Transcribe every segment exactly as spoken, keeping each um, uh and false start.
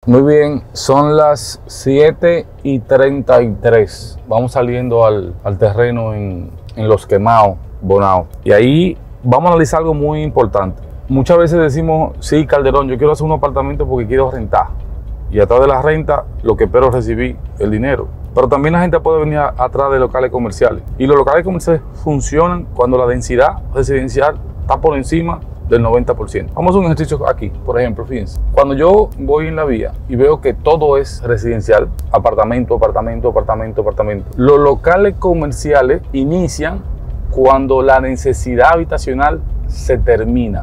Muy bien, son las siete y treinta y tres. Vamos saliendo al, al terreno en, en Los Quemados, Bonao. Y ahí vamos a analizar algo muy importante. Muchas veces decimos, sí, Calderón, yo quiero hacer un apartamento porque quiero rentar. Y atrás de la renta, lo que espero es recibir el dinero. Pero también la gente puede venir a, atrás de locales comerciales. Y los locales comerciales funcionan cuando la densidad residencial está por encima del noventa por ciento. Vamos a hacer un ejercicio aquí, por ejemplo, fíjense. Cuando yo voy en la vía y veo que todo es residencial, apartamento, apartamento, apartamento, apartamento, los locales comerciales inician cuando la necesidad habitacional se termina.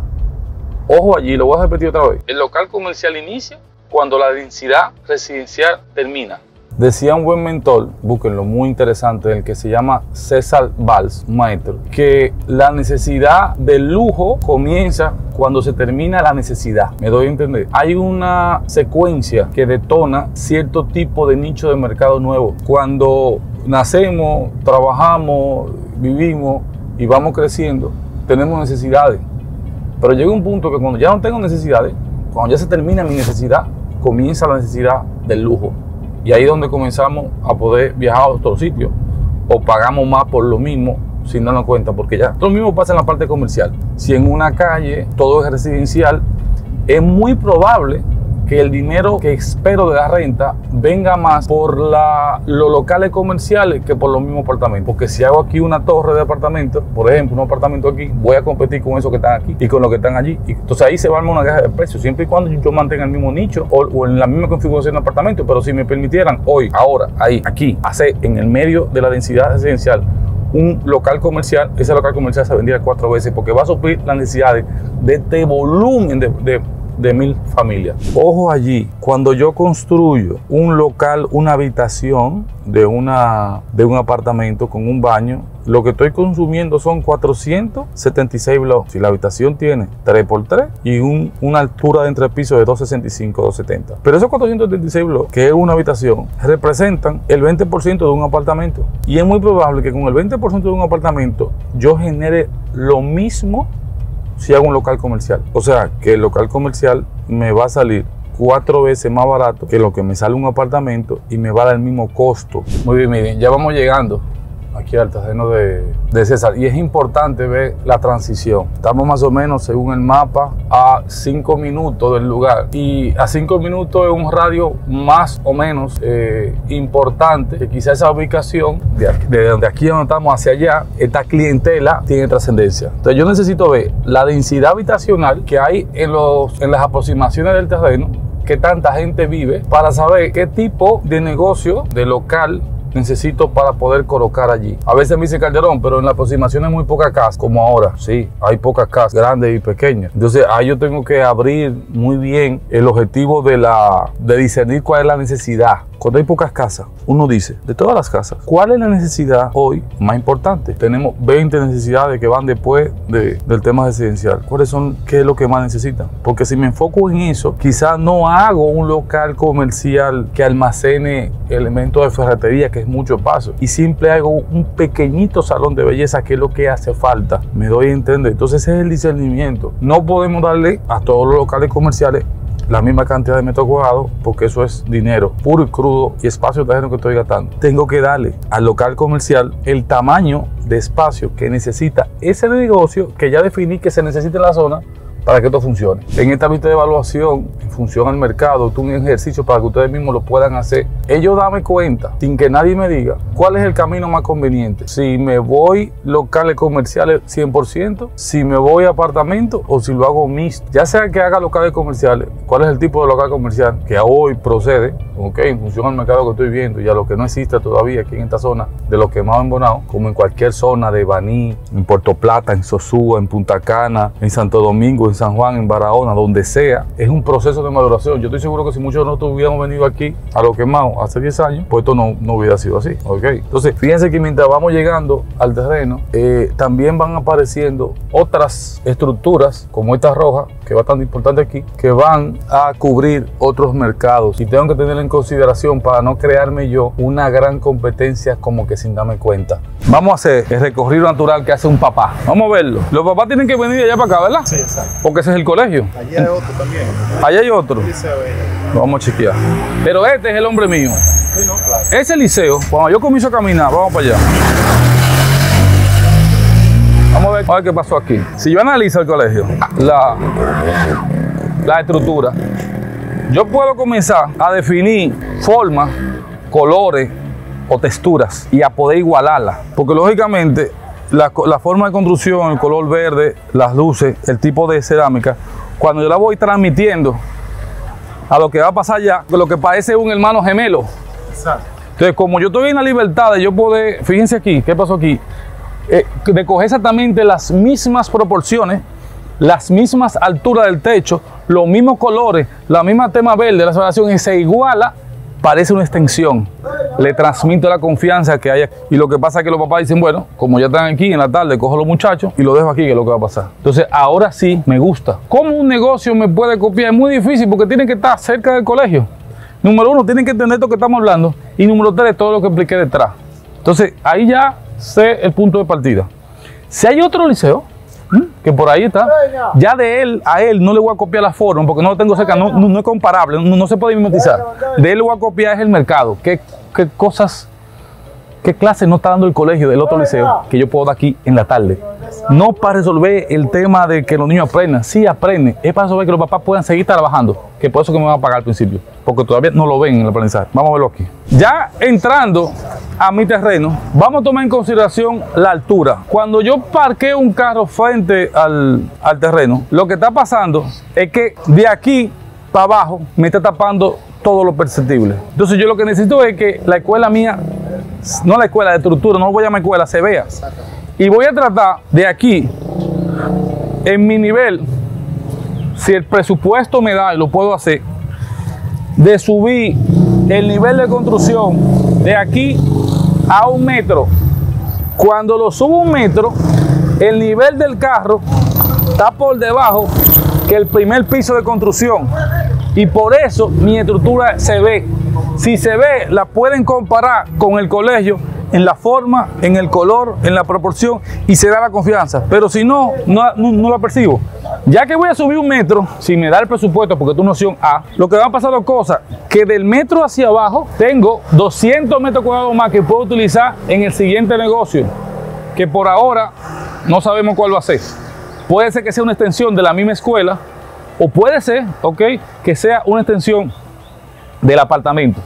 Ojo allí, lo voy a repetir otra vez. El local comercial inicia cuando la densidad residencial termina. Decía un buen mentor, búsquenlo, muy interesante, el que se llama César Valls, un maestro, que la necesidad del lujo comienza cuando se termina la necesidad. Me doy a entender. Hay una secuencia que detona cierto tipo de nicho de mercado nuevo. Cuando nacemos, trabajamos, vivimos y vamos creciendo, tenemos necesidades. Pero llega un punto que cuando ya no tengo necesidades, cuando ya se termina mi necesidad, comienza la necesidad del lujo. Y ahí es donde comenzamos a poder viajar a otros sitios o pagamos más por lo mismo sin darnos cuenta, porque ya lo mismo pasa en la parte comercial. Si en una calle todo es residencial, es muy probable que el dinero que espero de la renta venga más por la, los locales comerciales que por los mismos apartamentos. Porque si hago aquí una torre de apartamentos, por ejemplo, un apartamento aquí, voy a competir con esos que están aquí y con los que están allí. Y entonces ahí se va a armar una guerra de precios, siempre y cuando yo mantenga el mismo nicho o, o en la misma configuración de apartamento. Pero si me permitieran hoy, ahora, ahí, aquí, hacer en el medio de la densidad residencial un local comercial, ese local comercial se vendiera cuatro veces porque va a suplir las necesidades de este volumen de, de de mil familias. Ojo allí, cuando yo construyo un local, una habitación de, una, de un apartamento con un baño, lo que estoy consumiendo son cuatrocientos setenta y seis bloques. Si la habitación tiene tres por tres y un, una altura de entrepiso de doscientos sesenta y cinco, doscientos setenta. Pero esos cuatrocientos setenta y seis bloques, que es una habitación, representan el veinte por ciento de un apartamento. Y es muy probable que con el veinte por ciento de un apartamento yo genere lo mismo si hago un local comercial. O sea, que el local comercial me va a salir cuatro veces más barato que lo que me sale un apartamento y me va a dar el mismo costo. Muy bien, miren, ya vamos llegando aquí al terreno de, de César y es importante ver la transición. Estamos más o menos, según el mapa, a cinco minutos del lugar y a cinco minutos es un radio más o menos eh, importante, que quizá esa ubicación de, aquí, de donde aquí donde estamos hacia allá, esta clientela tiene trascendencia. Entonces yo necesito ver la densidad habitacional que hay en, los, en las aproximaciones del terreno, qué tanta gente vive, para saber qué tipo de negocio, de local necesito para poder colocar allí. A veces me dice Calderón, pero en la aproximación hay muy pocas casas, como ahora. Sí, hay pocas casas, grandes y pequeñas. Entonces ahí yo tengo que abrir muy bien el objetivo de, la, de discernir cuál es la necesidad. Cuando hay pocas casas, uno dice, de todas las casas, ¿cuál es la necesidad hoy más importante? Tenemos veinte necesidades que van después de, del tema residencial. ¿Cuáles son? ¿Qué es lo que más necesitan? Porque si me enfoco en eso, quizás no hago un local comercial que almacene elementos de ferretería, que es mucho paso, y simple hago un pequeñito salón de belleza, que es lo que hace falta. Me doy a entender. Entonces ese es el discernimiento. No podemos darle a todos los locales comerciales la misma cantidad de metros cuadrados, porque eso es dinero puro y crudo y espacio de terreno que estoy gastando. Tengo que darle al local comercial el tamaño de espacio que necesita ese negocio que ya definí que se necesita en la zona para que esto funcione. En esta vista de evaluación, en función al mercado, esto es un ejercicio para que ustedes mismos lo puedan hacer. Ellos dame cuenta, sin que nadie me diga, cuál es el camino más conveniente. Si me voy locales comerciales cien por ciento, si me voy a apartamentos o si lo hago mixto. Ya sea que haga locales comerciales, cuál es el tipo de local comercial que hoy procede, ok, en función al mercado que estoy viendo y a lo que no existe todavía aquí en esta zona de Los Quemados en Bonao, como en cualquier zona de Baní, en Puerto Plata, en Sosúa, en Punta Cana, en Santo Domingo, en San Juan, en Barahona, donde sea, es un proceso de maduración. Yo estoy seguro que si muchos de nosotros hubiéramos venido aquí a Los Quemados hace diez años, pues esto no, no hubiera sido así, ok. Entonces, fíjense que mientras vamos llegando al terreno, eh, también van apareciendo otras estructuras, como esta roja, que es bastante importante aquí, que van a cubrir otros mercados y tengo que tenerlo en consideración para no crearme yo una gran competencia como que sin darme cuenta. Vamos a hacer el recorrido natural que hace un papá. Vamos a verlo. Los papás tienen que venir de allá para acá, ¿verdad? Sí, exacto. Porque ese es el colegio. Allá hay otro también. Allá hay otro. Liceo, Vamos a chequear. Pero este es el hombre mío. sí, no, claro. Ese liceo, cuando yo comienzo a caminar, vamos para allá. Vamos a ver, vamos a ver qué pasó aquí. Si yo analizo el colegio, la, la estructura, yo puedo comenzar a definir formas, colores o texturas y a poder igualarlas. Porque lógicamente la, la forma de construcción, el color verde, las luces, el tipo de cerámica, cuando yo la voy transmitiendo a lo que va a pasar allá, lo que parece un hermano gemelo. Exacto. Entonces, como yo estoy en la libertad de yo poder, fíjense aquí, ¿qué pasó aquí? Eh, de coger exactamente las mismas proporciones, las mismas alturas del techo, los mismos colores, la misma tema verde, la separación, y se iguala, parece una extensión. Le transmito la confianza que hay aquí. Y lo que pasa es que los papás dicen, bueno, como ya están aquí en la tarde, cojo a los muchachos y lo dejo aquí, que es lo que va a pasar. Entonces, ahora sí me gusta. ¿Cómo un negocio me puede copiar? Es muy difícil porque tienen que estar cerca del colegio. Número uno, tienen que entender esto que estamos hablando. Y número tres, todo lo que expliqué detrás. Entonces, ahí ya sé el punto de partida. Si hay otro liceo, que por ahí está, ya de él a él no le voy a copiar la forma porque no lo tengo cerca, no, no, no es comparable, no, no se puede mimetizar. De él le voy a copiar es el mercado, qué, qué cosas, qué clases no está dando el colegio del otro liceo que yo puedo dar aquí en la tarde. No para resolver el tema de que los niños aprendan, sí aprenden, es para resolver que los papás puedan seguir trabajando, que por eso que me van a pagar al principio, porque todavía no lo ven en el aprendizaje. Vamos a verlo aquí. Ya entrando a mi terreno, vamos a tomar en consideración la altura. Cuando yo parqueo un carro frente al, al terreno, lo que está pasando es que de aquí para abajo me está tapando todo lo perceptible. Entonces yo lo que necesito es que la escuela mía, no la escuela de estructura, no lo voy a llamar escuela, se vea. Y voy a tratar de aquí, en mi nivel, si el presupuesto me da y lo puedo hacer, de subir el nivel de construcción de aquí a un metro. Cuando lo subo un metro, el nivel del carro está por debajo que el primer piso de construcción. Y por eso mi estructura se ve. Si se ve, la pueden comparar con el colegio en la forma, en el color, en la proporción y se da la confianza. Pero si no, no, no, no la percibo. Ya que voy a subir un metro, si me da el presupuesto, porque es una opción A, lo que va a pasar dos cosas, que del metro hacia abajo tengo doscientos metros cuadrados más que puedo utilizar en el siguiente negocio, que por ahora no sabemos cuál va a ser. Puede ser que sea una extensión de la misma escuela, o puede ser, ok, que sea una extensión del apartamento.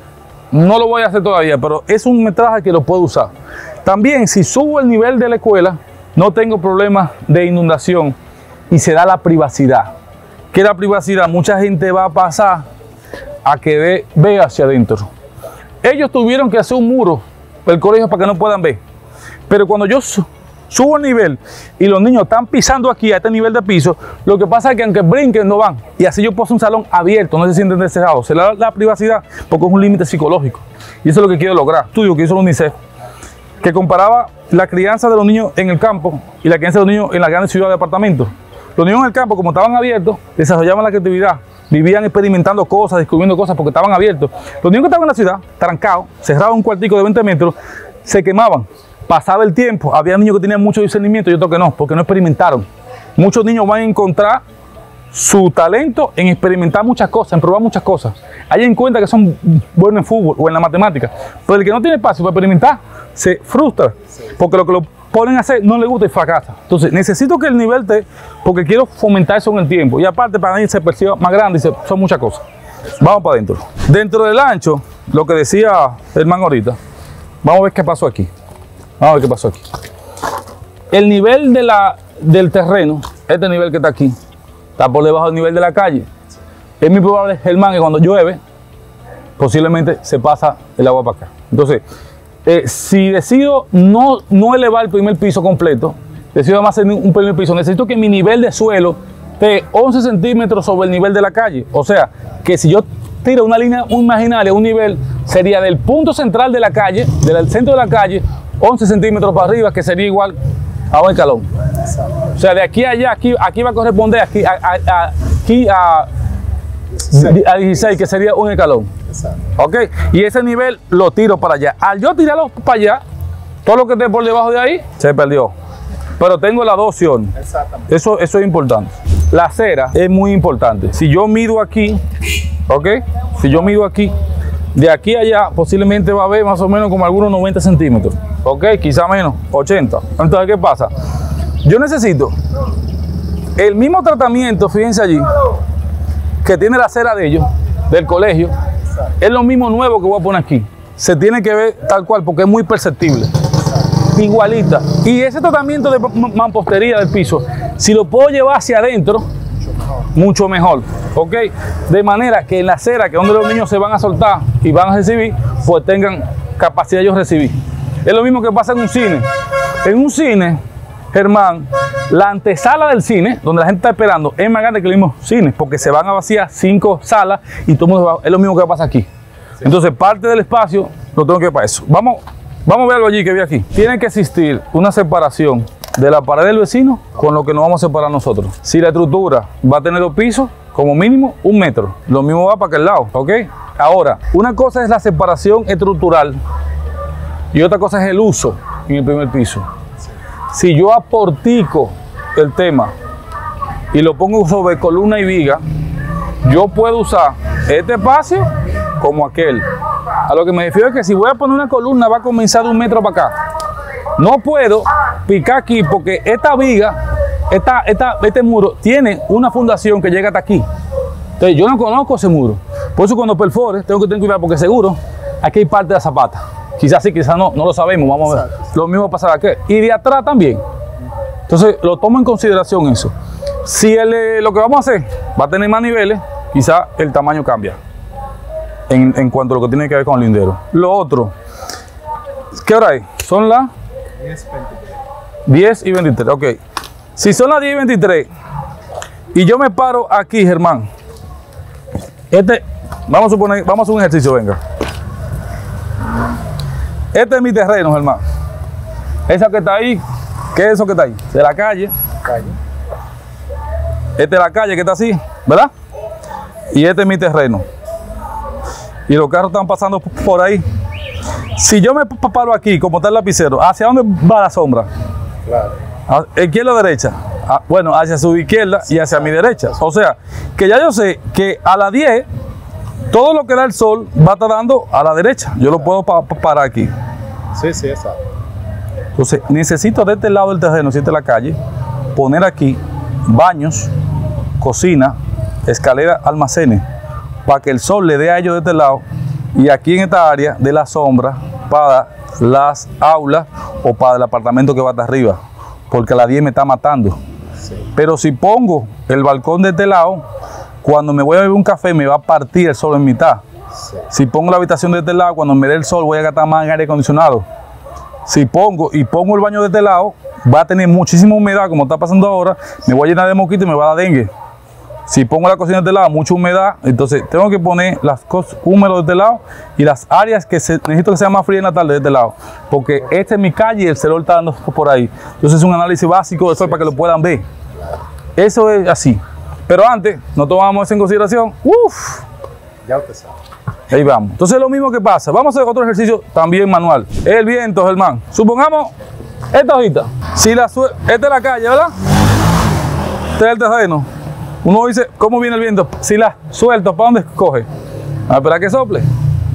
No lo voy a hacer todavía, pero es un metraje que lo puedo usar. También, si subo el nivel de la escuela, no tengo problemas de inundación y se da la privacidad. ¿Qué es la privacidad? Mucha gente va a pasar a que ve, ve hacia adentro. Ellos tuvieron que hacer un muro del colegio para que no puedan ver. Pero cuando yo subo el nivel y los niños están pisando aquí a este nivel de piso, lo que pasa es que aunque brinquen no van. Y así yo puedo un salón abierto, no se sienten deseados. Se le da la privacidad porque es un límite psicológico. Y eso es lo que quiero lograr. Estudio que hizo la UNICEF, que comparaba la crianza de los niños en el campo y la crianza de los niños en las grandes ciudades de apartamentos. Los niños en el campo, como estaban abiertos, desarrollaban la creatividad, vivían experimentando cosas, descubriendo cosas porque estaban abiertos. Los niños que estaban en la ciudad, trancados, cerrados un cuartico de veinte metros, se quemaban. Pasaba el tiempo, había niños que tenían mucho discernimiento y otros que no, porque no experimentaron. Muchos niños van a encontrar su talento en experimentar muchas cosas, en probar muchas cosas. Hay en cuenta que son buenos en fútbol o en la matemática, pero el que no tiene espacio para experimentar se frustra, porque lo que lo ponen a hacer no le gusta y fracasa. Entonces necesito que el nivel esté, porque quiero fomentar eso en el tiempo. Y aparte para mí se perciba más grande y se, son muchas cosas. Vamos para adentro. Dentro del ancho, lo que decía el man ahorita, vamos a ver qué pasó aquí. Vamos a ver qué pasó aquí. El nivel de la, del terreno, este nivel que está aquí, está por debajo del nivel de la calle. Es muy probable, Germán, que cuando llueve, posiblemente se pasa el agua para acá. Entonces, eh, si decido no, no elevar el primer piso completo, decido además hacer un primer piso, necesito que mi nivel de suelo esté once centímetros sobre el nivel de la calle. O sea, que si yo tiro una línea imaginaria, un nivel sería del punto central de la calle, del centro de la calle, once centímetros para arriba, que sería igual a un escalón. O sea, de aquí a allá, aquí, aquí va a corresponder aquí a, a, a, aquí a, a dieciséis, que sería un escalón. Ok, y ese nivel lo tiro para allá. Al yo tirarlo para allá, Todo lo que esté por debajo de ahí se perdió. Pero tengo las dos opciones. Exactamente. Eso, eso es importante. La acera es muy importante. Si yo mido aquí, ¿ok? Si yo mido aquí, de aquí a allá posiblemente va a haber más o menos como algunos noventa centímetros. ¿Ok? Quizá menos, ochenta. Entonces, ¿qué pasa? Yo necesito el mismo tratamiento, fíjense allí, que tiene la acera de ellos, del colegio. Es lo mismo nuevo que voy a poner aquí. Se tiene que ver tal cual porque es muy perceptible. Igualita. Y ese tratamiento de mampostería del piso, si lo puedo llevar hacia adentro, mucho mejor. ¿Ok? De manera que en la acera, que es donde los niños se van a soltar y van a recibir, pues tengan capacidad de ellos recibir. Es lo mismo que pasa en un cine. En un cine, Germán, la antesala del cine, donde la gente está esperando, es más grande que el mismo cine, porque se van a vaciar cinco salas y todo el mundo va, es lo mismo que pasa aquí. Entonces, parte del espacio lo tengo que para eso. Vamos, vamos a verlo allí que vi aquí. Tiene que existir una separación de la pared del vecino con lo que nos vamos a separar nosotros. Si la estructura va a tener dos pisos, como mínimo un metro. Lo mismo va para aquel lado, ¿ok? Ahora, una cosa es la separación estructural y otra cosa es el uso en el primer piso. Si yo aportico el tema y lo pongo sobre columna y viga, yo puedo usar este espacio como aquel. A lo que me refiero es que si voy a poner una columna va a comenzar de un metro para acá. No puedo picar aquí porque esta viga, esta, esta, este muro tiene una fundación que llega hasta aquí. Entonces yo no conozco ese muro. Por eso cuando perfore tengo que tener cuidado porque seguro aquí hay parte de la zapata. Quizás sí, quizás no, no lo sabemos, vamos a ver. Lo mismo pasará aquí. Y de atrás también. Entonces lo tomo en consideración eso. Si el, lo que vamos a hacer va a tener más niveles, quizás el tamaño cambia. En, en cuanto a lo que tiene que ver con el lindero. Lo otro, ¿qué hora es? Son las diez y veintitrés. Ok. Si son las diez y veintitrés y yo me paro aquí, Germán, este, vamos a suponer, vamos a hacer un ejercicio, venga. Este es mi terreno, Germán. Esa que está ahí, ¿qué es eso que está ahí? De la calle. Calle. Este es la calle que está así, ¿verdad? Y este es mi terreno. Y los carros están pasando por ahí. Si yo me paro aquí, como está el lapicero, ¿hacia dónde va la sombra? Claro. ¿A izquierda o derecha? Ah, bueno, hacia su izquierda y hacia mi derecha. O sea, que ya yo sé que a las diez, todo lo que da el sol va a estar dando a la derecha. Yo lo puedo pa pa parar aquí. Sí, sí, exacto. Entonces, necesito de este lado del terreno, si esta es la calle, poner aquí baños, cocina, escalera, almacenes, para que el sol le dé a ellos de este lado y aquí en esta área de la sombra para las aulas o para el apartamento que va hasta arriba, porque a las diez me está matando. Sí. Pero si pongo el balcón de este lado, cuando me voy a beber un café me va a partir el sol en mitad. Sí. Si pongo la habitación de este lado, cuando me dé el sol voy a gastar más en aire acondicionado. Si pongo y pongo el baño de este lado, va a tener muchísima humedad, como está pasando ahora, me voy a llenar de mosquitos y me va a dar dengue. Si pongo la cocina de este lado, mucha humedad, entonces tengo que poner las cosas húmedas de este lado y las áreas que se, necesito que sea más fría en la tarde de este lado, porque esta es mi calle y el sol está dando por ahí. Entonces es un análisis básico del sol para que lo puedan ver. Eso es así. Pero antes, no tomamos eso en consideración. Uf. Ya usted sabe. Ahí vamos. Entonces lo mismo que pasa. Vamos a hacer otro ejercicio también manual. El viento, Germán. Supongamos esta hojita. Si la sue esta es la calle, ¿verdad? Este es el terreno. Uno dice, ¿cómo viene el viento? Si la suelto, ¿para dónde coge? A esperar que sople.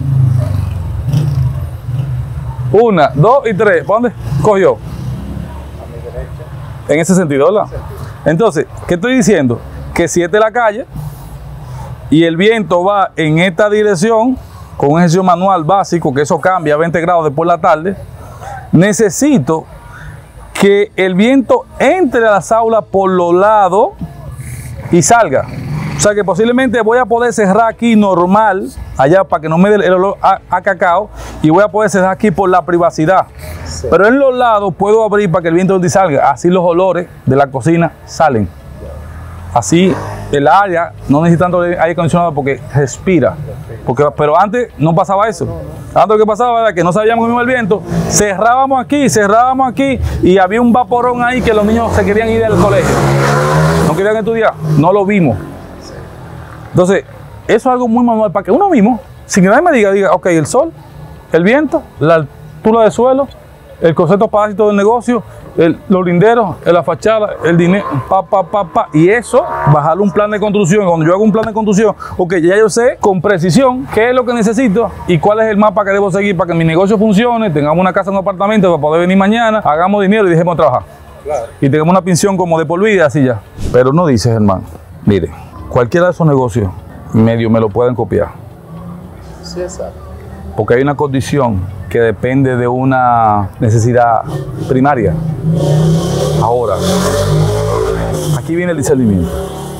Una, dos y tres. ¿Para dónde cogió? A mi derecha. En ese sentido, ¿verdad? Entonces, ¿qué estoy diciendo? Que si esta es la calle y el viento va en esta dirección, con un ejercicio manual básico, que eso cambia a veinte grados después de la tarde, necesito que el viento entre a las aulas por los lados y salga. O sea que posiblemente voy a poder cerrar aquí normal, allá para que no me dé el olor a, a cacao, y voy a poder cerrar aquí por la privacidad. Sí. Pero en los lados puedo abrir para que el viento entre y salga. Así los olores de la cocina salen. Así el área no necesita tanto aire acondicionado porque respira. Porque, pero antes no pasaba eso. Antes lo que pasaba era que no sabíamos cómo iba el viento, cerrábamos aquí, cerrábamos aquí y había un vaporón ahí que los niños se querían ir del colegio. No querían estudiar, no lo vimos. Entonces, eso es algo muy manual para que uno mismo, sin que nadie me diga, diga, ok, el sol, el viento, la altura del suelo el concepto parásito del negocio, el, los linderos, la fachada, el dinero, pa, pa, pa, pa. Y eso, bajarle un plan de construcción. Cuando yo hago un plan de construcción, ok, ya yo sé con precisión qué es lo que necesito y cuál es el mapa que debo seguir para que mi negocio funcione, tengamos una casa, un apartamento para poder venir mañana, hagamos dinero y dejemos de trabajar. Claro. Y tengamos una pensión como de por vida, así ya. Pero no dices, hermano, mire, cualquiera de esos negocios, medio me lo pueden copiar. Sí, exacto. Porque hay una condición que depende de una necesidad primaria. Ahora, aquí viene el discernimiento.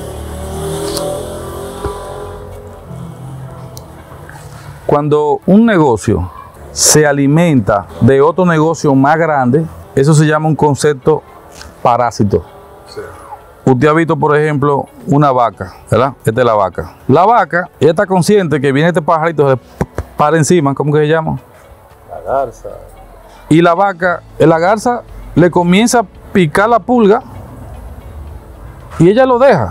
Cuando un negocio se alimenta de otro negocio más grande, eso se llama un concepto parásito. Sí. Usted ha visto, por ejemplo, una vaca, ¿verdad? Esta es la vaca. La vaca, ella está consciente que viene este pajarito, se para encima, ¿cómo que se llama? La garza. Y la vaca, la garza, le comienza a picar la pulga y ella lo deja.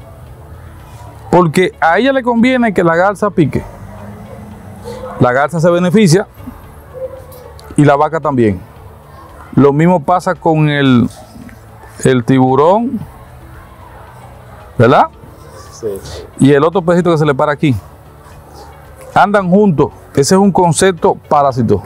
Porque a ella le conviene que la garza pique. La garza se beneficia y la vaca también. Lo mismo pasa con el, el tiburón, ¿verdad? Sí, sí. Y el otro pecito que se le para aquí. Andan juntos. Ese es un concepto parásito.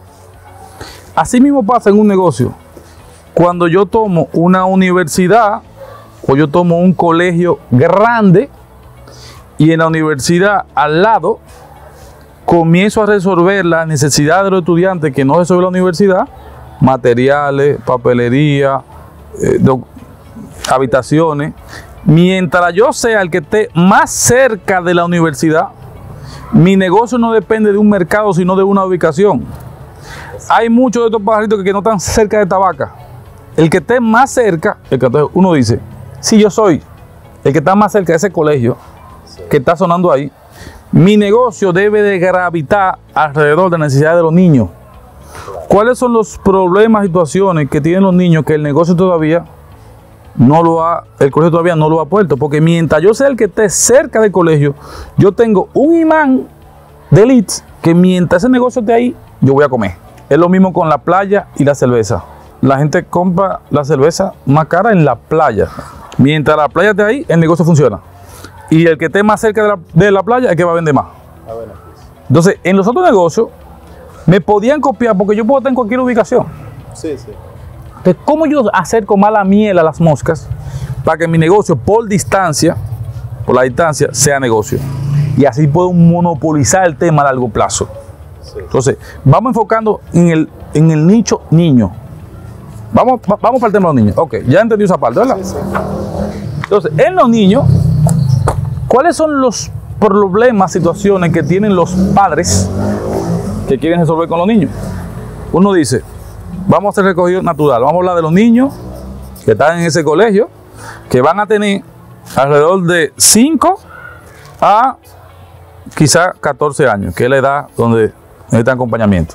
Así mismo pasa en un negocio. Cuando yo tomo una universidad o yo tomo un colegio grande y en la universidad al lado comienzo a resolver las necesidades de los estudiantes que no resuelve la universidad, materiales, papelería, eh, do, habitaciones. Mientras yo sea el que esté más cerca de la universidad, mi negocio no depende de un mercado, sino de una ubicación. Hay muchos de estos pajaritos que, que no están cerca de esta vaca. El que esté más cerca, el que, uno dice, si yo soy el que está más cerca de ese colegio, sí, que está sonando ahí, mi negocio debe de gravitar alrededor de las necesidades de los niños. ¿Cuáles son los problemas, situaciones que tienen los niños que el negocio todavía no lo ha, el colegio todavía no lo ha puesto? Porque mientras yo sea el que esté cerca del colegio, yo tengo un imán de leads que mientras ese negocio esté ahí, yo voy a comer. Es lo mismo con la playa y la cerveza. La gente compra la cerveza más cara en la playa. Mientras la playa esté ahí, el negocio funciona. Y el que esté más cerca de la, de la playa es el que va a vender más. Ah, bueno. Entonces, en los otros negocios, me podían copiar porque yo puedo estar en cualquier ubicación. Sí, sí. Entonces, ¿cómo yo acerco mala miel a las moscas para que mi negocio por distancia, por la distancia, sea negocio? Y así puedo monopolizar el tema a largo plazo. Sí. Entonces, vamos enfocando en el, en el nicho niño. Vamos, va, vamos para el tema de los niños. Ok, ya entendí esa parte, ¿verdad? Sí, sí. Entonces, en los niños, ¿cuáles son los problemas, situaciones que tienen los padres que quieren resolver con los niños? Uno dice, vamos a hacer recogido natural. Vamos a hablar de los niños que están en ese colegio, que van a tener alrededor de cinco a quizás catorce años, que es la edad donde necesitan acompañamiento.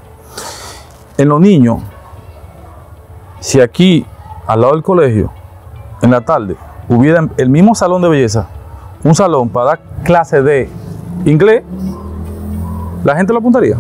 En los niños, si aquí, al lado del colegio, en la tarde, hubiera el mismo salón de belleza, un salón para dar clase de inglés, la gente lo apuntaría.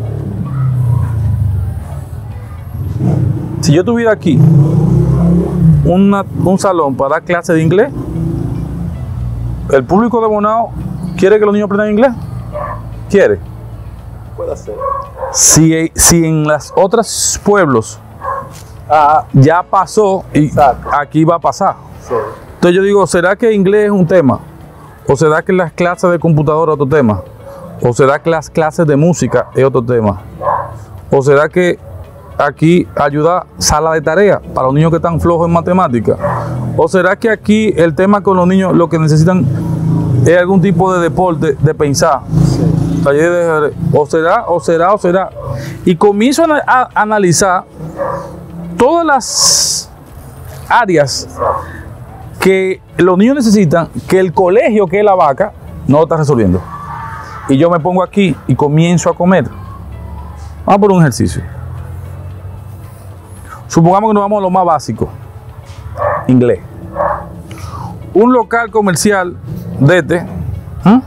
Si yo tuviera aquí una, un salón para dar clase de inglés, ¿el público de Bonao quiere que los niños aprendan inglés? ¿Quiere? Puede ser. Si, si en los otros pueblos Ah, ya pasó y exacto. aquí va a pasar. Sí. Entonces yo digo, ¿será que inglés es un tema? ¿O será que las clases de computadora es otro tema? ¿O será que las clases de música es otro tema? ¿O será que aquí ayuda sala de tarea para los niños que están flojos en matemáticas? ¿O será que aquí el tema con los niños lo que necesitan es algún tipo de deporte, de pensar? Sí. O será, o será, o será. Y comienzo a, a analizar todas las áreas que los niños necesitan, que el colegio, que es la vaca, no lo está resolviendo. Y yo me pongo aquí y comienzo a comer. Vamos por un ejercicio. Supongamos que nos vamos a lo más básico. Inglés. Un local comercial de este, ¿eh?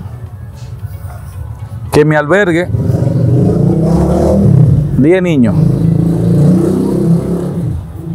que me albergue diez niños.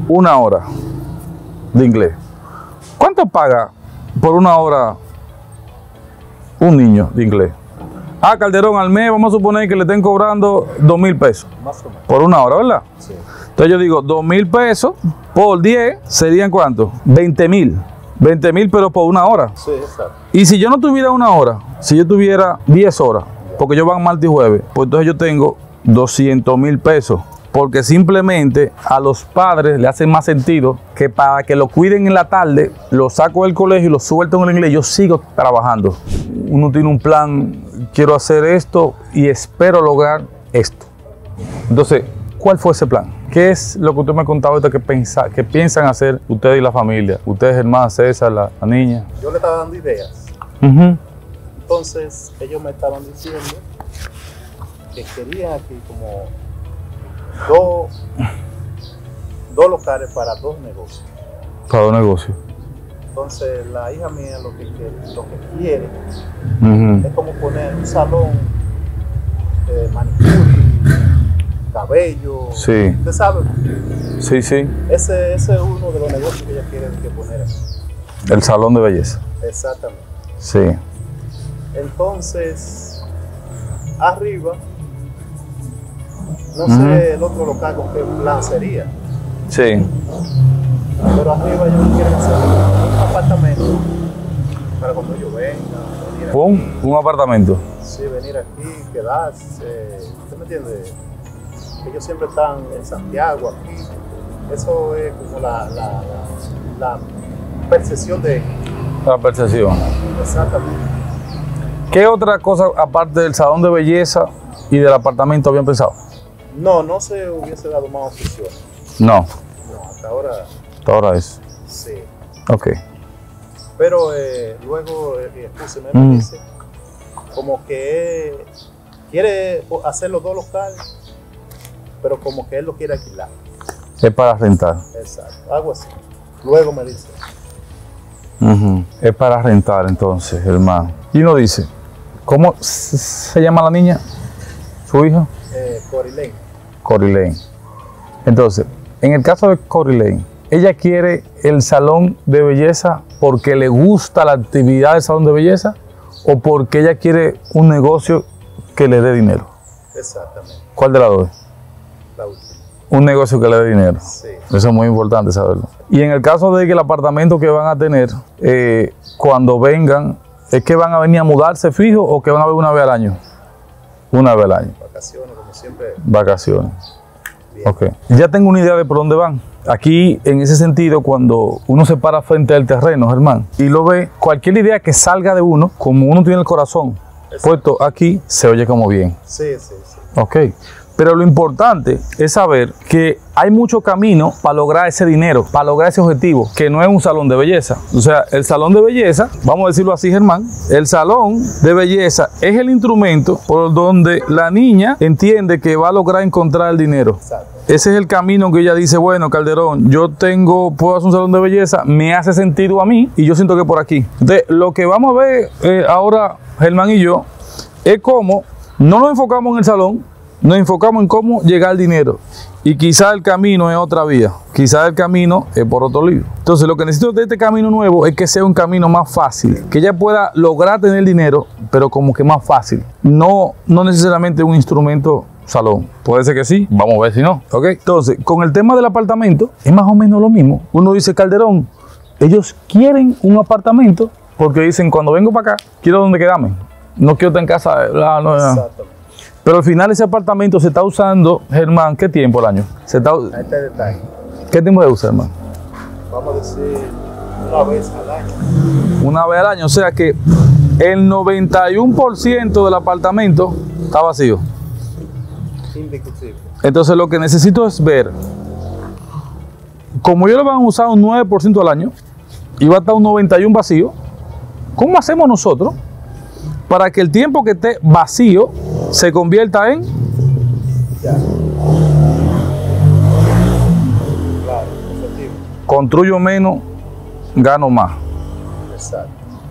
una hora de inglés. ¿Cuánto paga por una hora un niño de inglés? Ah, Calderón, al mes vamos a suponer que le estén cobrando dos mil pesos. Más o menos. Por una hora, ¿verdad? Sí. Entonces yo digo, dos mil pesos por diez serían ¿cuánto? veinte mil. veinte mil, pero por una hora. Sí, exacto. Y si yo no tuviera una hora, si yo tuviera diez horas, porque yo van martes y jueves, pues entonces yo tengo doscientos mil pesos. Porque simplemente a los padres le hace más sentido que para que lo cuiden en la tarde, lo saco del colegio y lo suelto en el inglés, yo sigo trabajando. Uno tiene un plan, quiero hacer esto y espero lograr esto. Entonces, ¿cuál fue ese plan? ¿Qué es lo que usted me ha contado ahorita que, pensa, que piensan hacer ustedes y la familia? Ustedes, hermana César, la, la niña. Yo le estaba dando ideas. Uh-huh. Entonces, ellos me estaban diciendo que querían aquí como dos, dos locales para dos negocios. Para dos negocios. Entonces, la hija mía lo que, que, lo que quiere Uh-huh. es como poner un salón de manicure, cabello. Sí. ¿Usted sabe? Sí, sí. Ese, ese es uno de los negocios que ella quiere que poner aquí. El salón de belleza. Exactamente. Sí. Entonces, arriba, no Ujú. sé el otro local con qué plan sería, Sí. pero arriba ellos quieren hacer un apartamento para cuando ellos vengan, venir aquí, Un, un apartamento. sí, venir aquí, quedarse, ¿usted me entiende? Ellos siempre están en Santiago, aquí, eso es como la, la, la, la percepción de ellos, La percepción. exactamente. ¿Qué otra cosa aparte del salón de belleza y del apartamento habían pensado? No, no se hubiese dado más opciones, No, no, hasta ahora hasta ahora es. sí. Ok. Pero eh, luego eh, mi esposa me Mm. dice como que él quiere hacer los dos locales, pero como que él lo quiere alquilar. Es para rentar. Exacto, algo así. Luego me dice, Ujú. Es para rentar entonces, hermano. Y uno dice, ¿cómo s- se llama la niña? ¿Su hija? eh, Corilén, Cory Lane. Entonces, en el caso de Cory Lane, ella quiere el salón de belleza porque le gusta la actividad del salón de belleza o porque ella quiere un negocio que le dé dinero. exactamente, ¿Cuál de las dos? la última. Un negocio que le dé dinero. Sí, Eso es muy importante saberlo. Y en el caso de que el apartamento que van a tener, eh, cuando vengan, ¿es que van a venir a mudarse fijo o que van a venir una vez al año? Una vez al año. vacaciones, como siempre. Vacaciones. Bien. Ok. Ya tengo una idea de por dónde van. Aquí, en ese sentido, cuando uno se para frente al terreno, Germán, y lo ve, cualquier idea que salga de uno, como uno tiene el corazón puesto aquí, se oye como bien. Sí, sí, sí. Ok. Pero lo importante es saber que hay mucho camino para lograr ese dinero, para lograr ese objetivo, que no es un salón de belleza. O sea, el salón de belleza, vamos a decirlo así, Germán, el salón de belleza es el instrumento por donde la niña entiende que va a lograr encontrar el dinero. Exacto. Ese es el camino que ella dice, bueno, Calderón, yo tengo, puedo hacer un salón de belleza, me hace sentido a mí y yo siento que por aquí. Entonces, lo que vamos a ver eh, ahora, Germán y yo, es cómo no nos enfocamos en el salón, nos enfocamos en cómo llegar al dinero. Y quizá el camino es otra vía, quizá el camino es por otro lado. Entonces, lo que necesito de este camino nuevo es que sea un camino más fácil, que ella pueda lograr tener dinero, pero como que más fácil. No, no necesariamente un instrumento salón. Puede ser que sí, vamos a ver si no. ¿Ok? Entonces, con el tema del apartamento, es más o menos lo mismo. Uno dice, Calderón, ellos quieren un apartamento porque dicen, cuando vengo para acá, quiero donde quedarme. No quiero estar en casa. Ah, no, no. Exactamente. Pero al final ese apartamento se está usando, Germán, ¿qué tiempo al año? Se está, A este detalle. ¿Qué tiempo se usa, Germán? Vamos a decir una vez al año. Una vez al año. O sea que el noventa y uno por ciento del apartamento está vacío. Indiscutible. Entonces lo que necesito es ver, como ellos lo van a usar un nueve por ciento al año y va a estar un noventa y uno por ciento vacío, ¿cómo hacemos nosotros para que el tiempo que esté vacío se convierta en Ya. Claro, efectivo. construyo menos, gano más? Exacto.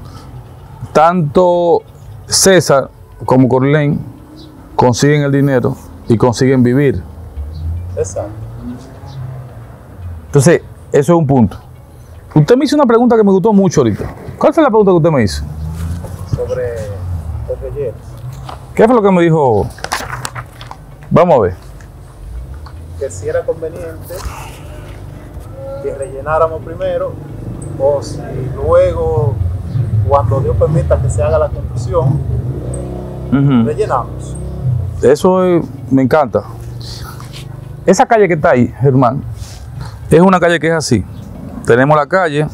Tanto César como Corilén consiguen el dinero y consiguen vivir. Exacto. Entonces, eso es un punto. Usted me hizo una pregunta que me gustó mucho ahorita. ¿Cuál fue la pregunta que usted me hizo? Sobre el relleno. ¿Qué fue lo que me dijo? Vamos a ver. Que si era conveniente que rellenáramos primero o si luego, cuando Dios permita que se haga la construcción, uh-huh. rellenamos. Eso es, me encanta. Esa calle que está ahí, Germán, es una calle que es así. Tenemos la calle,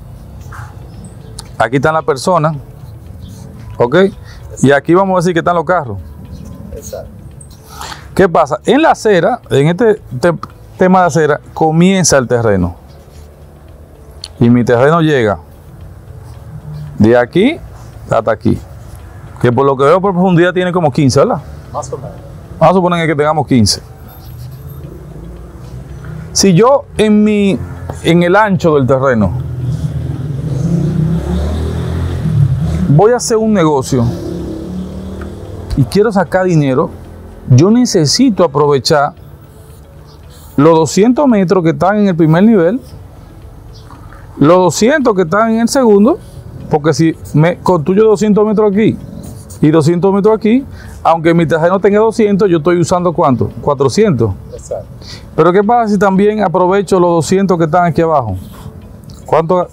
aquí están las personas, ¿ok? Y aquí vamos a decir que están los carros. Exacto. ¿Qué pasa? En la acera, en este te, tema de acera, comienza el terreno. Y mi terreno llega de aquí hasta aquí. Que por lo que veo por profundidad tiene como quince, ¿verdad? Más o menos. Vamos a suponer que tengamos quince. Si yo en mi, en el ancho del terreno voy a hacer un negocio y quiero sacar dinero, yo necesito aprovechar los doscientos metros que están en el primer nivel, los doscientos que están en el segundo, porque si me construyo doscientos metros aquí y doscientos metros aquí, aunque mi terreno tenga doscientos, yo estoy usando ¿cuánto? cuatrocientos. Exacto. Pero ¿qué pasa si también aprovecho los doscientos que están aquí abajo? ¿Cuánto,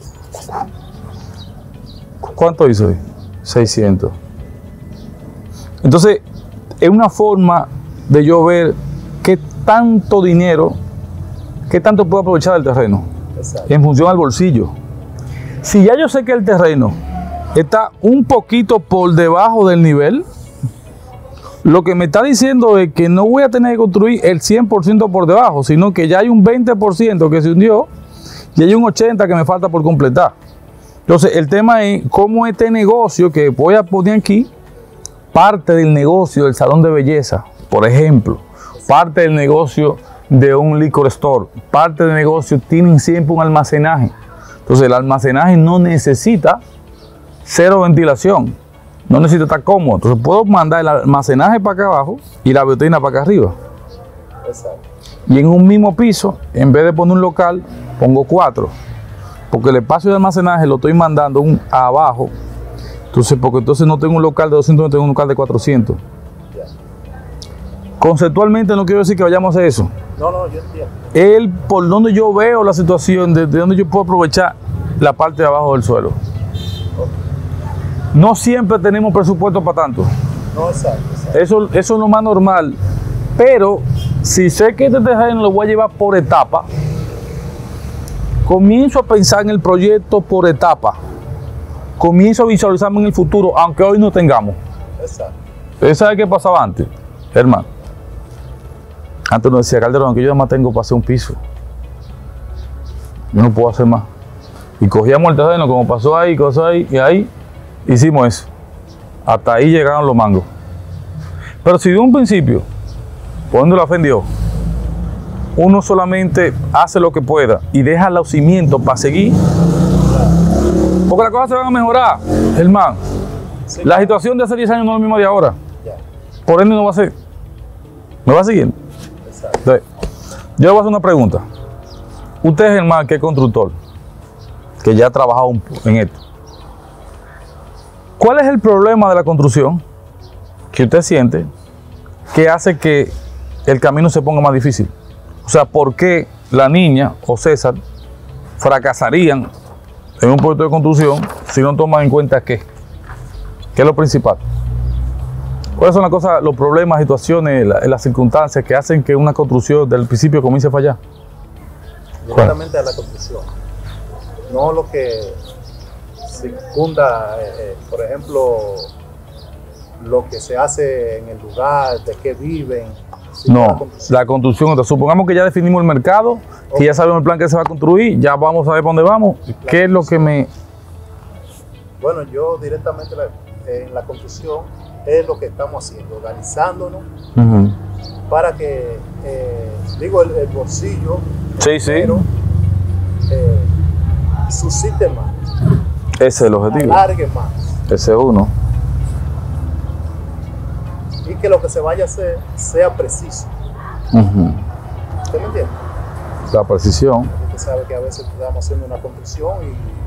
cuánto hizo hoy? seiscientos. Entonces, es una forma de yo ver qué tanto dinero, qué tanto puedo aprovechar del terreno. Exacto. En función al bolsillo. Si ya yo sé que el terreno está un poquito por debajo del nivel, lo que me está diciendo es que no voy a tener que construir el cien por ciento por debajo, sino que ya hay un veinte por ciento que se hundió y hay un ochenta por ciento que me falta por completar. Entonces, el tema es cómo este negocio que voy a poner aquí, parte del negocio del salón de belleza, por ejemplo, parte del negocio de un liquor store, parte del negocio tienen siempre un almacenaje. Entonces, el almacenaje no necesita cero ventilación, no necesita estar cómodo. Entonces, puedo mandar el almacenaje para acá abajo y la vitrina para acá arriba. Exacto. Y en un mismo piso, en vez de poner un local, pongo cuatro. Porque el espacio de almacenaje lo estoy mandando un, abajo. Entonces, porque entonces no tengo un local de doscientos, tengo un local de cuatrocientos. Yeah. Conceptualmente no quiero decir que vayamos a hacer eso. No, no, yo entiendo. El por donde yo veo la situación, desde de donde yo puedo aprovechar la parte de abajo del suelo. Okay. No siempre tenemos presupuesto para tanto. No, exacto, exacto. Eso, eso es lo más normal. Pero si sé que este terreno lo voy a llevar por etapa, comienzo a pensar en el proyecto por etapa. Comienzo a visualizarme en el futuro, aunque hoy no tengamos. Exacto. ¿Usted sabe qué pasaba antes, hermano? Antes nos decía Calderón que yo nada más tengo para hacer un piso. Yo no puedo hacer más. Y cogíamos el terreno como pasó ahí, pasó ahí, y ahí hicimos eso. Hasta ahí llegaron los mangos. Pero si de un principio, poniendo la fe en Dios, uno solamente hace lo que pueda y deja los cimientos para seguir, porque las cosas se van a mejorar, hermano. Sí. La situación de hace diez años no es la misma de ahora. Yeah. Por ende no va a ser. ¿Me va siguiendo? Entonces, yo le voy a hacer una pregunta. Usted es el man que es constructor, que ya ha trabajado en esto. ¿Cuál es el problema de la construcción que usted siente que hace que el camino se ponga más difícil? O sea, ¿por qué la niña o César fracasarían en un proyecto de construcción si no toman en cuenta qué? ¿Qué es lo principal? ¿Cuáles son las cosas, los problemas, situaciones, la, las circunstancias que hacen que una construcción del principio comience a fallar? Directamente a la construcción. No lo que circunda, eh, por ejemplo, lo que se hace en el lugar, de qué viven. No, la construcción. la construcción. Entonces, supongamos que ya definimos el mercado, okay, que ya sabemos el plan que se va a construir, ya vamos a ver para dónde vamos. La ¿Qué es lo que me...? Bueno, yo directamente la, en la construcción es lo que estamos haciendo, organizándonos uh-huh. para que, eh, digo, el, el bolsillo, sí, el dinero, sí. eh, suscite más. Ese es el objetivo. Alargue más. Ese es uno. Y que lo que se vaya a hacer sea preciso. Uh-huh. ¿Usted me entiende? La precisión. Usted sabe que a veces estamos haciendo una construcción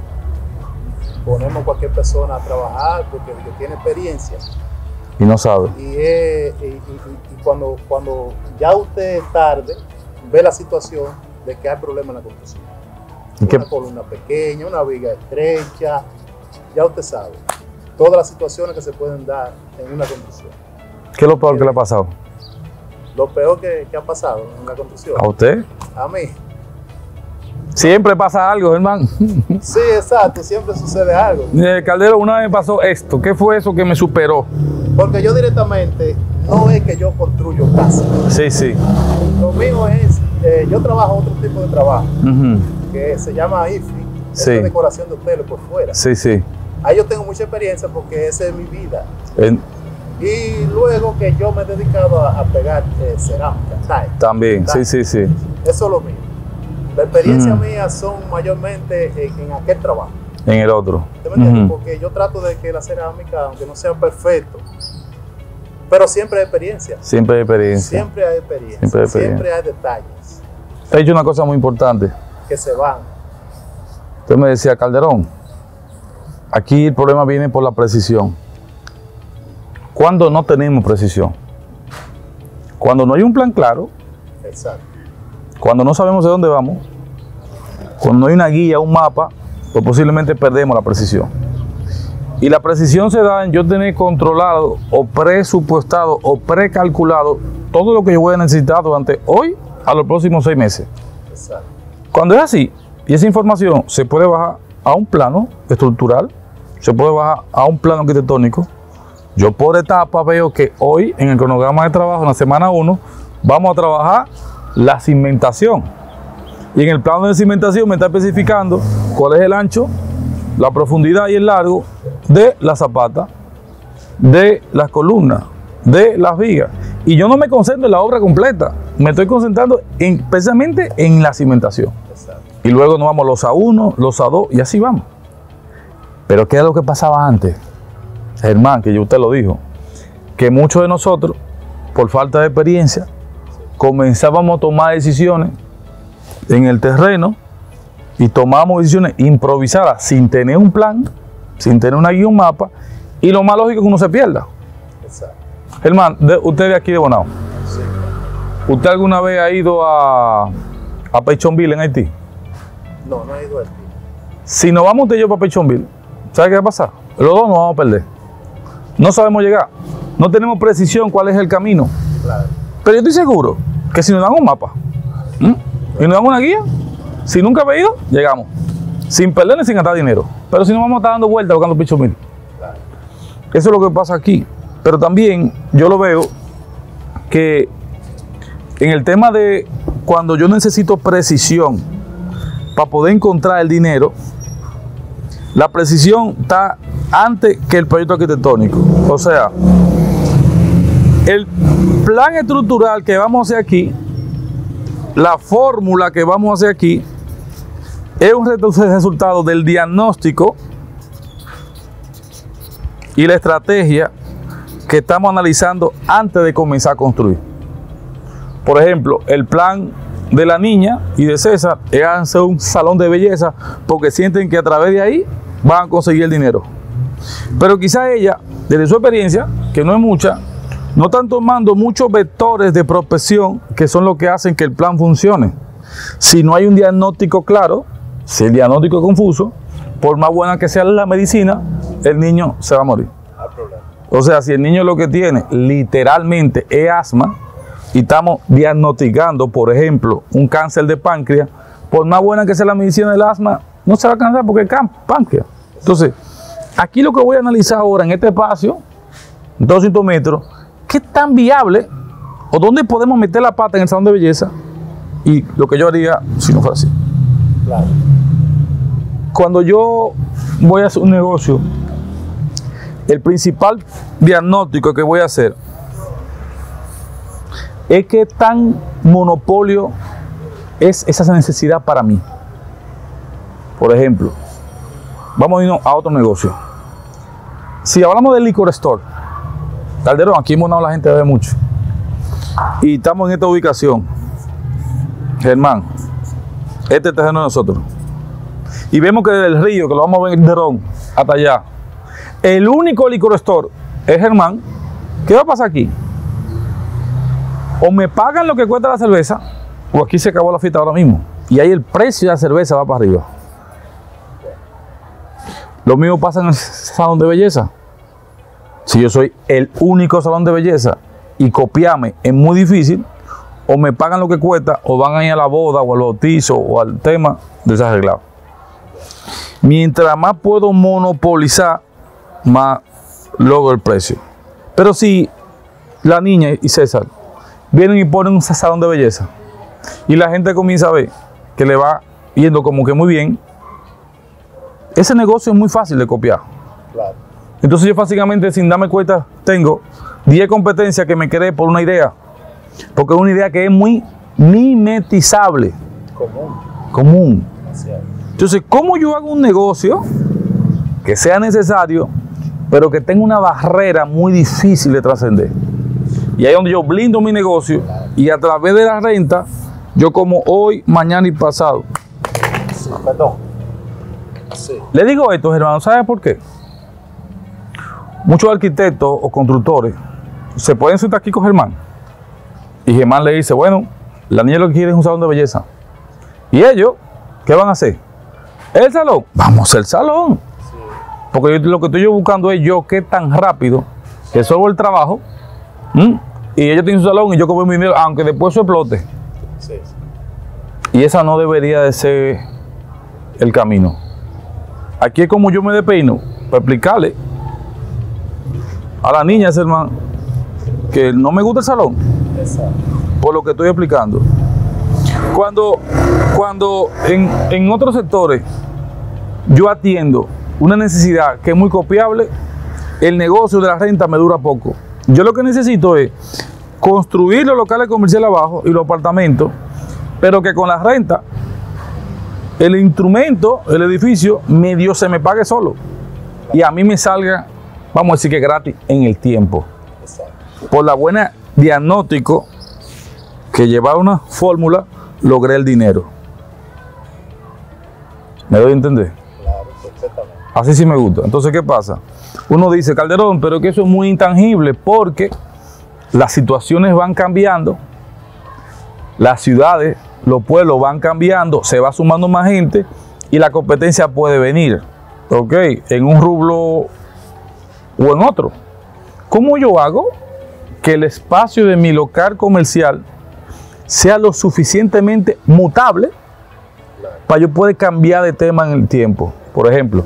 y ponemos a cualquier persona a trabajar porque, porque tiene experiencia. Y no sabe. Y, eh, y, y, y cuando, cuando ya usted es tarde, ve la situación de que hay problemas en la construcción. ¿Y Una qué? columna pequeña, una viga estrecha, ya usted sabe. Todas las situaciones que se pueden dar en una construcción. ¿Qué es lo peor que le ha pasado? Lo peor que, que ha pasado en la construcción. ¿A usted? A mí. Siempre pasa algo, hermano. Sí, exacto, siempre sucede algo. Eh, Caldero, una vez me pasó esto. ¿Qué fue eso que me superó? Porque yo directamente no es que yo construyo casa. Sí, sí. Lo mío es, eh, yo trabajo otro tipo de trabajo Ujú. que se llama I F I, Sí. es decoración de hoteles por fuera. Sí, sí. Ahí yo tengo mucha experiencia porque esa es mi vida. En- Y luego que yo me he dedicado a, a pegar eh, cerámica, tile. también, sí, sí, sí. Eso es lo mío. La experiencia Ujú. mía son mayormente en, en aquel trabajo. En el otro. ¿Usted me entiende? Ujú. Porque yo trato de que la cerámica, aunque no sea perfecto, pero siempre hay experiencia. Siempre hay experiencia. Siempre hay experiencia. Siempre hay experiencia. Siempre hay detalles He dicho una cosa muy importante. que se van. Usted me decía, Calderón, aquí el problema viene por la precisión. Cuando no tenemos precisión, cuando no hay un plan claro, Exacto. cuando no sabemos de dónde vamos, cuando no hay una guía, un mapa, pues posiblemente perdemos la precisión. Y la precisión se da en yo tener controlado o presupuestado o precalculado todo lo que yo voy a necesitar durante hoy a los próximos seis meses. Exacto. Cuando es así, y esa información se puede bajar a un plano estructural, se puede bajar a un plano arquitectónico, yo por etapa veo que hoy en el cronograma de trabajo, en la semana uno, vamos a trabajar la cimentación. Y en el plano de cimentación me está especificando cuál es el ancho, la profundidad y el largo de la zapata, de las columnas, de las vigas. Y yo no me concentro en la obra completa, me estoy concentrando en, precisamente en la cimentación. Exacto. Y luego nos vamos los A uno, los A dos y así vamos. Pero ¿qué es lo que pasaba antes? Germán, que yo usted lo dijo, que muchos de nosotros, por falta de experiencia, comenzábamos a tomar decisiones en el terreno y tomamos decisiones improvisadas sin tener un plan, sin tener una guía, un mapa, y lo más lógico es que uno se pierda. Exacto. Germán, de, usted de aquí de Bonao, Sí. ¿usted alguna vez ha ido a, a Pechonville en Haití? No, no he ido al tío. Si nos vamos de yo para Pechonville, ¿sabe qué va a pasar? Los dos nos vamos a perder. No sabemos llegar. No tenemos precisión cuál es el camino. Claro. Pero yo estoy seguro que si nos dan un mapa, ¿m? y nos dan una guía, si nunca he ido, llegamos. Sin perder ni sin gastar dinero. Pero si no vamos a estar dando vueltas buscando Pechonville. Claro. Eso es lo que pasa aquí. Pero también yo lo veo que en el tema de cuando yo necesito precisión para poder encontrar el dinero, la precisión está antes que el proyecto arquitectónico. O sea, el plan estructural que vamos a hacer aquí, la fórmula que vamos a hacer aquí, es un resultado del diagnóstico y la estrategia que estamos analizando antes de comenzar a construir. Por ejemplo, el plan de la niña y de César es hacer un salón de belleza porque sienten que a través de ahí van a conseguir el dinero. Pero quizá ella, desde su experiencia, que no es mucha, no están tomando muchos vectores de prospección que son los que hacen que el plan funcione. Si no hay un diagnóstico claro, si el diagnóstico es confuso, por más buena que sea la medicina, el niño se va a morir. No hay problema. O sea, si el niño lo que tiene literalmente es asma y estamos diagnosticando, por ejemplo, un cáncer de páncreas, por más buena que sea la medicina del asma, no se va a cansar porque es páncreas. Entonces, aquí lo que voy a analizar ahora en este espacio, doscientos metros, qué tan viable o dónde podemos meter la pata en el salón de belleza y lo que yo haría si no fuera así. Claro. Cuando yo voy a hacer un negocio, el principal diagnóstico que voy a hacer es qué tan monopolio es esa necesidad para mí. Por ejemplo, vamos a irnos a otro negocio. Si hablamos del liquor store, Calderón, aquí en Bonao la gente bebe mucho. Y estamos en esta ubicación. Germán, Este es el terreno de nosotros. Y vemos que desde el río, que lo vamos a ver en dron, hasta allá, el único licor store es Germán. ¿Qué va a pasar aquí? O me pagan lo que cuesta la cerveza, o aquí se acabó la fiesta ahora mismo. Y ahí el precio de la cerveza va para arriba. Lo mismo pasa en el salón de belleza. Si yo soy el único salón de belleza y copiarme es muy difícil, o me pagan lo que cuesta, o van a ir a la boda, o al bautizo, o al tema desarreglado. Mientras más puedo monopolizar, más logro el precio. Pero si la niña y César vienen y ponen un salón de belleza y la gente comienza a ver que le va yendo como que muy bien, ese negocio es muy fácil de copiar. Claro. Entonces yo básicamente, sin darme cuenta, tengo diez competencias que me creé por una idea, porque es una idea que es muy mimetizable. Común. Común. Demasiado. Entonces, ¿cómo yo hago un negocio que sea necesario, pero que tenga una barrera muy difícil de trascender? Y ahí es donde yo blindo mi negocio, y a través de la renta, yo como hoy, mañana y pasado. Sí, perdón. Sí. Le digo esto, hermano, ¿sabe por qué? Muchos arquitectos o constructores se pueden sentar aquí con Germán. Y Germán le dice, bueno, la niña lo que quiere es un salón de belleza. ¿Y ellos qué van a hacer? ¿El salón? Vamos a hacer el salón. Sí. Porque yo, lo que estoy yo buscando es yo qué tan rápido resuelvo el trabajo. ¿m? Y ellos tienen su salón y yo cobro mi dinero, aunque después eso explote. Sí, sí. Y esa no debería de ser el camino. Aquí es como yo me despeino para explicarle a la niña, hermano, que no me gusta el salón. Exacto. Por lo que estoy explicando. Cuando, cuando en, en otros sectores yo atiendo una necesidad que es muy copiable, el negocio de la renta me dura poco. Yo lo que necesito es construir los locales comerciales abajo y los apartamentos, pero que con la renta el instrumento, el edificio, medio se me pague solo. Y a mí me salga, vamos a decir que gratis, en el tiempo. Exacto. Por la buena diagnóstico que llevar una fórmula, logré el dinero. ¿Me doy a entender? Claro, perfectamente. Así sí me gusta. Entonces, ¿qué pasa? Uno dice, Calderón, pero que eso es muy intangible porque las situaciones van cambiando, las ciudades, los pueblos van cambiando, se va sumando más gente y la competencia puede venir, ¿ok? En un rublo o en otro. ¿Cómo yo hago que el espacio de mi local comercial sea lo suficientemente mutable para yo poder cambiar de tema en el tiempo? Por ejemplo,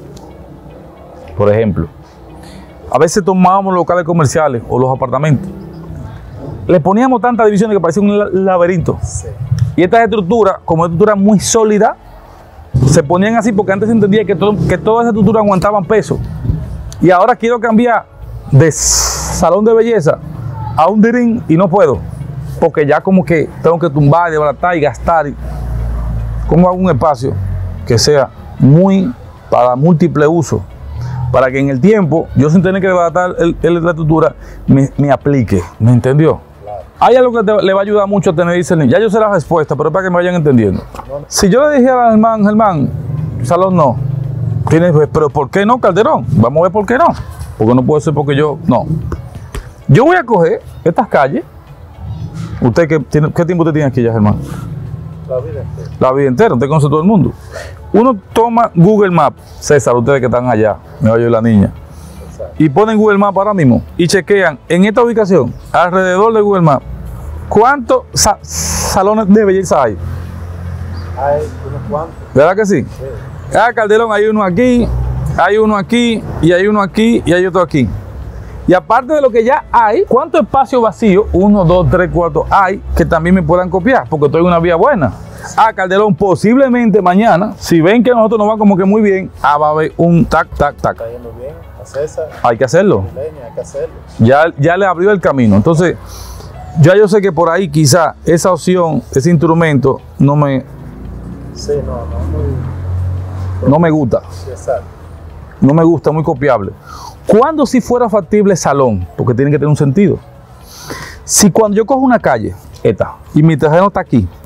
por ejemplo, a veces tomábamos locales comerciales o los apartamentos, le poníamos tantas divisiones que parecía un laberinto. Sí. Y estas estructuras, como estructuras muy sólidas, se ponían así porque antes se entendía que, todo, que todas esas estructuras aguantaban peso. Y ahora quiero cambiar de salón de belleza a un dirín y no puedo, porque ya como que tengo que tumbar, desbaratar y gastar. ¿Cómo hago un espacio que sea muy para múltiple uso? Para que en el tiempo, yo sin tener que desbaratar el, el, la estructura, me, me aplique. ¿Me entendió? Claro. Hay algo que te, le va a ayudar mucho a tener discernimiento. Ya yo sé la respuesta, pero es para que me vayan entendiendo. No, no. Si yo le dijera a Germán, Germán, salón no. Tienes, pero ¿por qué no, Calderón? Vamos a ver por qué no. Porque no puede ser porque yo, no. Yo voy a coger estas calles. ¿Usted qué, tiene, qué tiempo usted tiene aquí ya, Germán? La vida entera. La vida entera, usted conoce todo el mundo. Uno toma Google Maps, César, ustedes que están allá, me oye la niña, Exacto. y ponen Google Maps ahora mismo y chequean en esta ubicación, alrededor de Google Maps, ¿cuántos sa salones de belleza hay? Hay unos cuantos. ¿Verdad que sí? Sí. Ah, Calderón, hay uno aquí, hay uno aquí, y hay uno aquí, y hay otro aquí. Y aparte de lo que ya hay, ¿cuánto espacio vacío? Uno, dos, tres, cuatro hay que también me puedan copiar, porque estoy en una vía buena. Ah, Calderón, posiblemente mañana, si ven que a nosotros nos va como que muy bien, ah, va a haber un tac, tac, tac. Está yendo bien. A César, Hay que hacerlo. Leña, hay que hacerlo. Ya, ya le abrió el camino. Entonces, ya yo sé que por ahí quizá esa opción, ese instrumento, no me, Sí, no, no, muy. no me gusta. Sí, exacto. No me gusta, muy copiable. ¿Cuándo si fuera factible salón? Porque tiene que tener un sentido. Si cuando yo cojo una calle, esta, y mi terreno está aquí,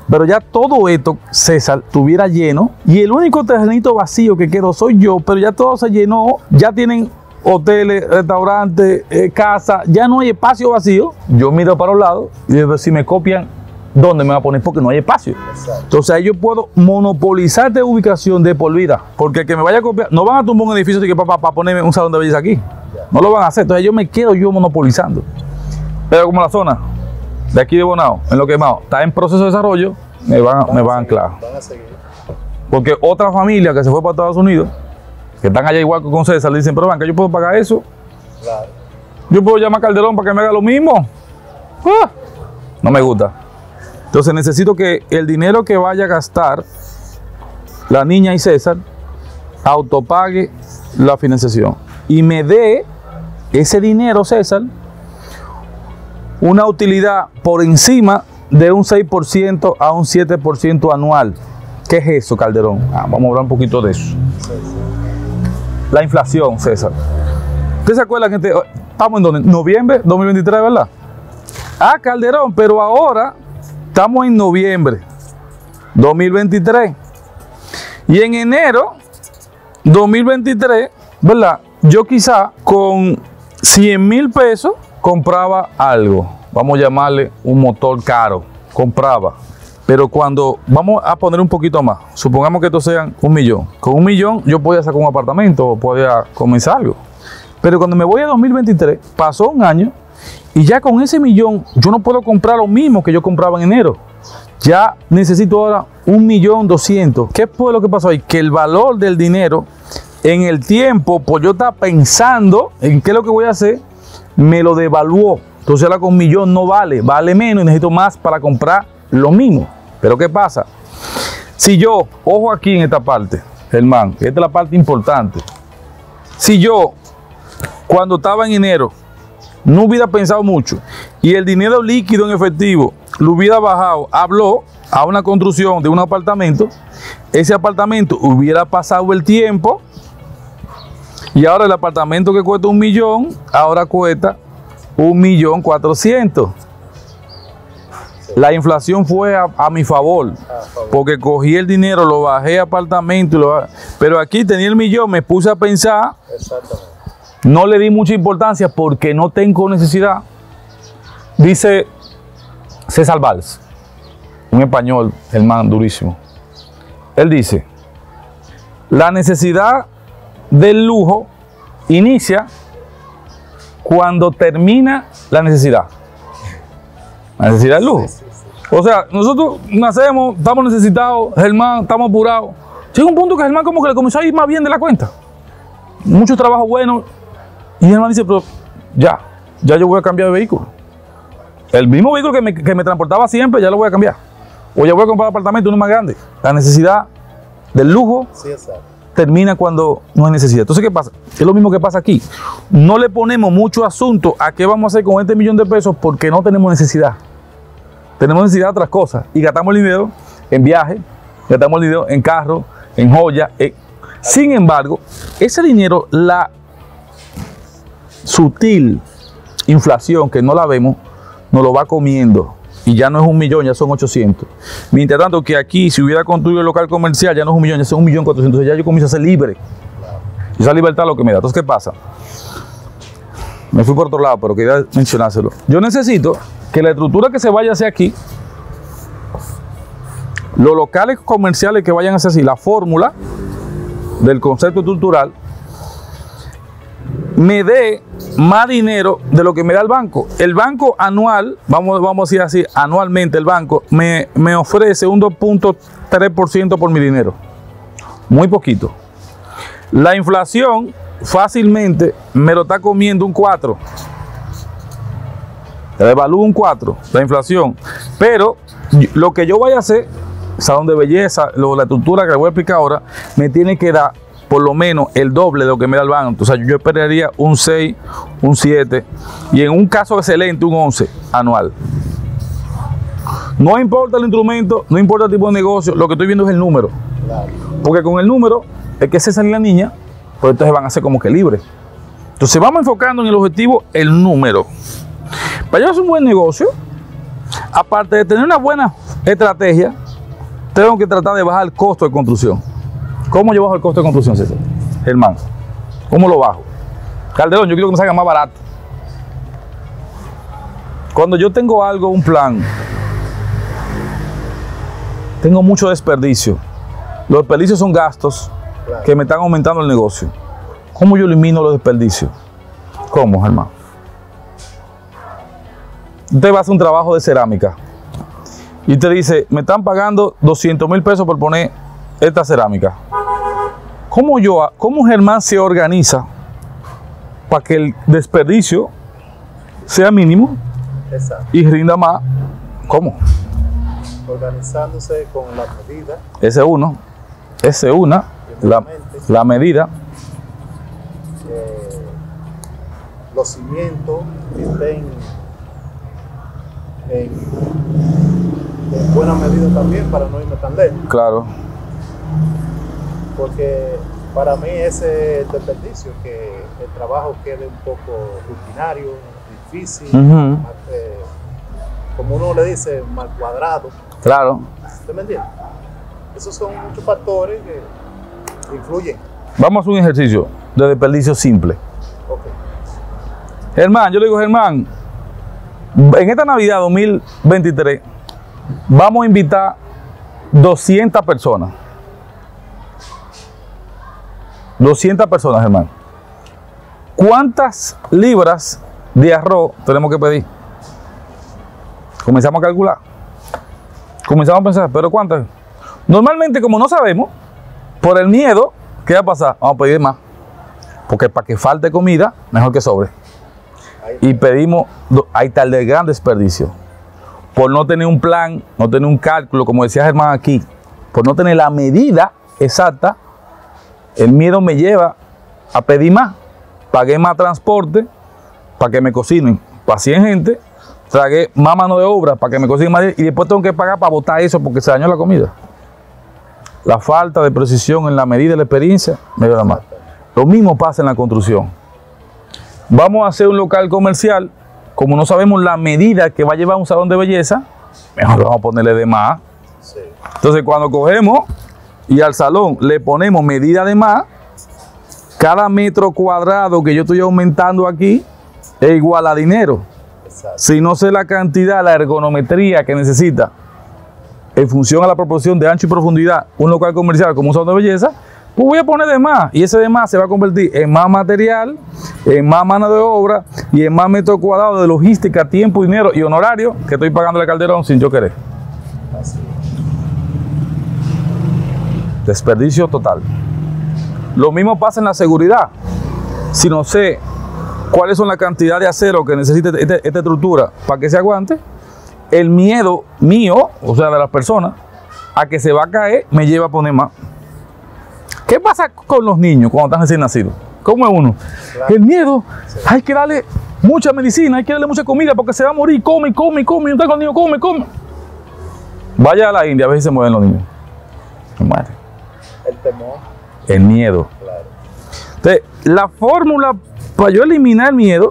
Pero ya todo esto, César, estuviera lleno y el único terrenito vacío que quedó soy yo, pero ya todo se llenó, ya tienen hoteles, restaurantes, eh, casas, ya no hay espacio vacío. Yo miro para los lados y digo, si me copian, ¿dónde me va a poner? Porque no hay espacio. Exacto. Entonces ahí yo puedo monopolizar de ubicación de por vida, porque el que me vaya a copiar, no van a tumbar un edificio para pa, pa ponerme un salón de belleza aquí. Ya. No lo van a hacer, entonces yo me quedo yo monopolizando. Pero como la zona de aquí de Bonao, en Los Quemados, está en proceso de desarrollo, me van, Van me a van a seguir, anclar. van a seguir. Porque otra familia que se fue para Estados Unidos, que están allá igual que con César, le dicen, pero banca, yo puedo pagar eso. Claro. Yo puedo llamar a Calderón para que me haga lo mismo. Ah, no me gusta. Entonces necesito que el dinero que vaya a gastar la niña y César autopague la financiación y me dé ese dinero, César, una utilidad por encima de un seis por ciento a un siete por ciento anual. ¿Qué es eso, Calderón? Ah, vamos a hablar un poquito de eso. Sí, sí. La inflación, César. ¿Usted se acuerda, gente? Estamos en donde? Noviembre dos mil veintitrés, ¿verdad? Ah, Calderón, pero ahora estamos en noviembre dos mil veintitrés. Y en enero dos mil veintitrés, ¿verdad? Yo quizá con cien mil pesos compraba algo. Vamos a llamarle un motor caro. Compraba. Pero cuando vamos a poner un poquito más, supongamos que esto sean un millón. Con un millón yo podía sacar un apartamento o podía comenzar algo. Pero cuando me voy a dos mil veintitrés, pasó un año y ya con ese millón yo no puedo comprar lo mismo que yo compraba en enero. Ya necesito ahora un millón doscientos. ¿Qué fue lo que pasó ahí? Que el valor del dinero en el tiempo, pues yo estaba pensando en qué es lo que voy a hacer, me lo devaluó. Entonces ahora con un millón no vale, vale menos y necesito más para comprar lo mismo. Pero ¿qué pasa? Si yo, ojo aquí en esta parte, Germán, esta es la parte importante. Si yo, cuando estaba en enero, no hubiera pensado mucho y el dinero líquido en efectivo lo hubiera bajado, habló a una construcción de un apartamento, ese apartamento hubiera pasado el tiempo y ahora el apartamento que cuesta un millón, ahora cuesta un millón cuatrocientos. La inflación fue a, a mi favor, A favor. porque cogí el dinero, lo bajé a apartamento, y lo bajé. Pero aquí tenía el millón, me puse a pensar, Exactamente. no le di mucha importancia porque no tengo necesidad. Dice César Valls, un español, Germán, durísimo. Él dice, la necesidad del lujo inicia cuando termina la necesidad. La necesidad del lujo. Sí, sí, sí. O sea, nosotros nacemos, estamos necesitados, Germán, estamos apurados. Llega un punto que Germán como que le comenzó a ir más bien de la cuenta. Mucho trabajo bueno. Y Germán dice, pero ya, ya yo voy a cambiar de vehículo. El mismo vehículo que me, que me transportaba siempre, ya lo voy a cambiar. O ya voy a comprar un apartamento, uno más grande. La necesidad del lujo Sí, exacto. termina cuando no hay necesidad. Entonces, ¿qué pasa? Es lo mismo que pasa aquí. No le ponemos mucho asunto a qué vamos a hacer con este millón de pesos porque no tenemos necesidad. Tenemos necesidad de otras cosas. Y gastamos el dinero en viajes, gastamos el dinero en carro, en joyas. En... Sin embargo, ese dinero, la sutil inflación que no la vemos, nos lo va comiendo. Y ya no es un millón, ya son ochocientos. Mientras tanto que aquí, si hubiera construido el local comercial, ya no es un millón, ya son un millón cuatrocientos. Ya yo comienzo a ser libre. Y esa libertad es lo que me da. Entonces, ¿qué pasa? Me fui por otro lado, pero quería mencionárselo. Yo necesito que la estructura que se vaya a hacer aquí, los locales comerciales que vayan a hacer así, la fórmula del concepto estructural, me dé más dinero de lo que me da el banco. El banco anual, vamos, vamos a decir así, anualmente el banco me, me ofrece un dos punto tres por ciento por mi dinero. Muy poquito. La inflación fácilmente me lo está comiendo un cuatro. Le evalúo un cuatro, la inflación. Pero lo que yo vaya a hacer, salón de belleza, lo, la estructura que le voy a explicar ahora, me tiene que dar por lo menos el doble de lo que me da el banco. Entonces yo esperaría un seis, un siete y en un caso excelente un once anual. No importa el instrumento, no importa el tipo de negocio, lo que estoy viendo es el número. Claro. Porque con el número es que César y la niña, pues entonces van a ser como que libres. Entonces vamos enfocando en el objetivo, el número. Para yo hacer un buen negocio, Aparte de tener una buena estrategia, tengo que tratar de bajar el costo de construcción. ¿Cómo yo bajo el costo de construcción, César? Germán, ¿cómo lo bajo? Calderón, yo quiero que me salga más barato. Cuando yo tengo algo, un plan, tengo mucho desperdicio. Los desperdicios son gastos que me están aumentando el negocio. ¿Cómo yo elimino los desperdicios? ¿Cómo, Germán? Usted va a hacer un trabajo de cerámica y usted dice, me están pagando doscientos mil pesos por poner esta cerámica. ¿Cómo yo, cómo Germán se organiza para que el desperdicio sea mínimo? Exacto. Y rinda más? ¿Cómo? Organizándose con la medida. Ese uno, ese una, la, la medida. Eh, los cimientos estén en, en buena medida también para no irme tan lejos. Claro. Porque para mí ese es el desperdicio, que el trabajo quede un poco rutinario, difícil, uh-huh. mal, eh, como uno le dice, mal cuadrado. Claro. ¿Usted me entiende? Esos son muchos factores que influyen. Vamos a hacer un ejercicio de desperdicio simple. Okay. Germán, yo le digo, Germán, en esta Navidad dos mil veintitrés vamos a invitar doscientas personas. doscientas personas, Germán. ¿Cuántas libras de arroz tenemos que pedir? Comenzamos a calcular. Comenzamos a pensar, ¿pero cuántas? Normalmente, como no sabemos, por el miedo, ¿qué va a pasar? Vamos a pedir más. Porque para que falte comida, mejor que sobre. Y pedimos, ahí está el gran desperdicio. Por no tener un plan, no tener un cálculo, como decía Germán aquí, por no tener la medida exacta, el miedo me lleva a pedir más. Pagué más transporte para que me cocinen para cien gente, tragué más mano de obra para que me cocinen más y después tengo que pagar para botar eso porque se dañó la comida. La falta de precisión en la medida de la experiencia me da mal. Lo mismo pasa en la construcción. Vamos a hacer un local comercial, como no sabemos la medida que va a llevar un salón de belleza, mejor vamos a ponerle de más. Sí. Entonces cuando cogemos y al salón le ponemos medida de más, cada metro cuadrado que yo estoy aumentando aquí es igual a dinero. Exacto. Si no sé la cantidad, la ergonometría que necesita en función a la proporción de ancho y profundidad un local comercial como un salón de belleza, pues voy a poner de más y ese de más se va a convertir en más material, en más mano de obra y en más metros cuadrados de logística, tiempo, dinero y honorario que estoy pagando a Calderón sin yo querer. Así. Desperdicio total. Lo mismo pasa en la seguridad. Si no sé cuáles son la cantidad de acero que necesita esta, esta estructura para que se aguante, el miedo mío, o sea, de las personas, a que se va a caer, me lleva a poner más. ¿Qué pasa con los niños cuando están recién nacidos? ¿Cómo es uno? Claro. El miedo, sí. Hay que darle mucha medicina, hay que darle mucha comida porque se va a morir, come, come, come, y un niño come, come. Vaya a la India a ver si se mueven los niños. Madre. El temor. El miedo. Claro. Entonces, la fórmula para yo eliminar el miedo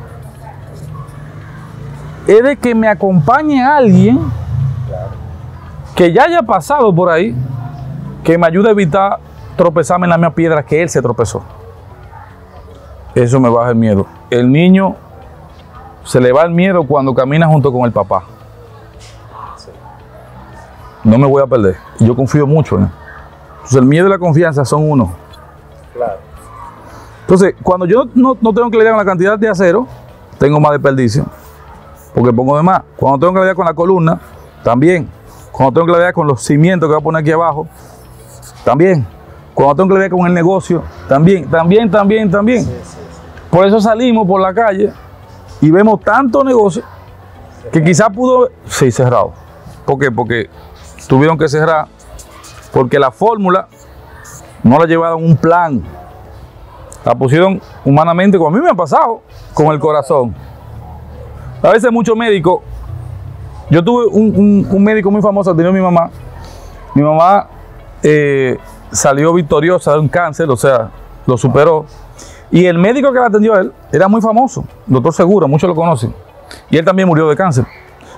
es de que me acompañe alguien, claro, que ya haya pasado por ahí, que me ayude a evitar tropezarme en la misma piedra que él se tropezó. Eso me baja el miedo. El niño se le va el miedo cuando camina junto con el papá. Sí. No me voy a perder. Yo confío mucho en él. Entonces el miedo y la confianza son uno. Claro. Entonces, cuando yo no, no tengo que lidiar con la cantidad de acero, tengo más desperdicio, porque pongo de más. Cuando tengo que lidiar con la columna, también. Cuando tengo que lidiar con los cimientos que voy a poner aquí abajo, también. Cuando tengo que lidiar con el negocio, también, también, también, también. Sí, sí, sí. Por eso salimos por la calle y vemos tantos negocios que quizás pudo... Sí, cerrado. ¿Por qué? Porque tuvieron que cerrar, porque la fórmula no la llevaron un plan. La pusieron humanamente, como a mí me ha pasado, con el corazón. A veces muchos médicos, yo tuve un, un, un médico muy famoso, tenía mi mamá. Mi mamá eh, salió victoriosa de un cáncer, o sea, lo superó. Y el médico que la atendió a él era muy famoso, doctor Segura, muchos lo conocen. Y él también murió de cáncer.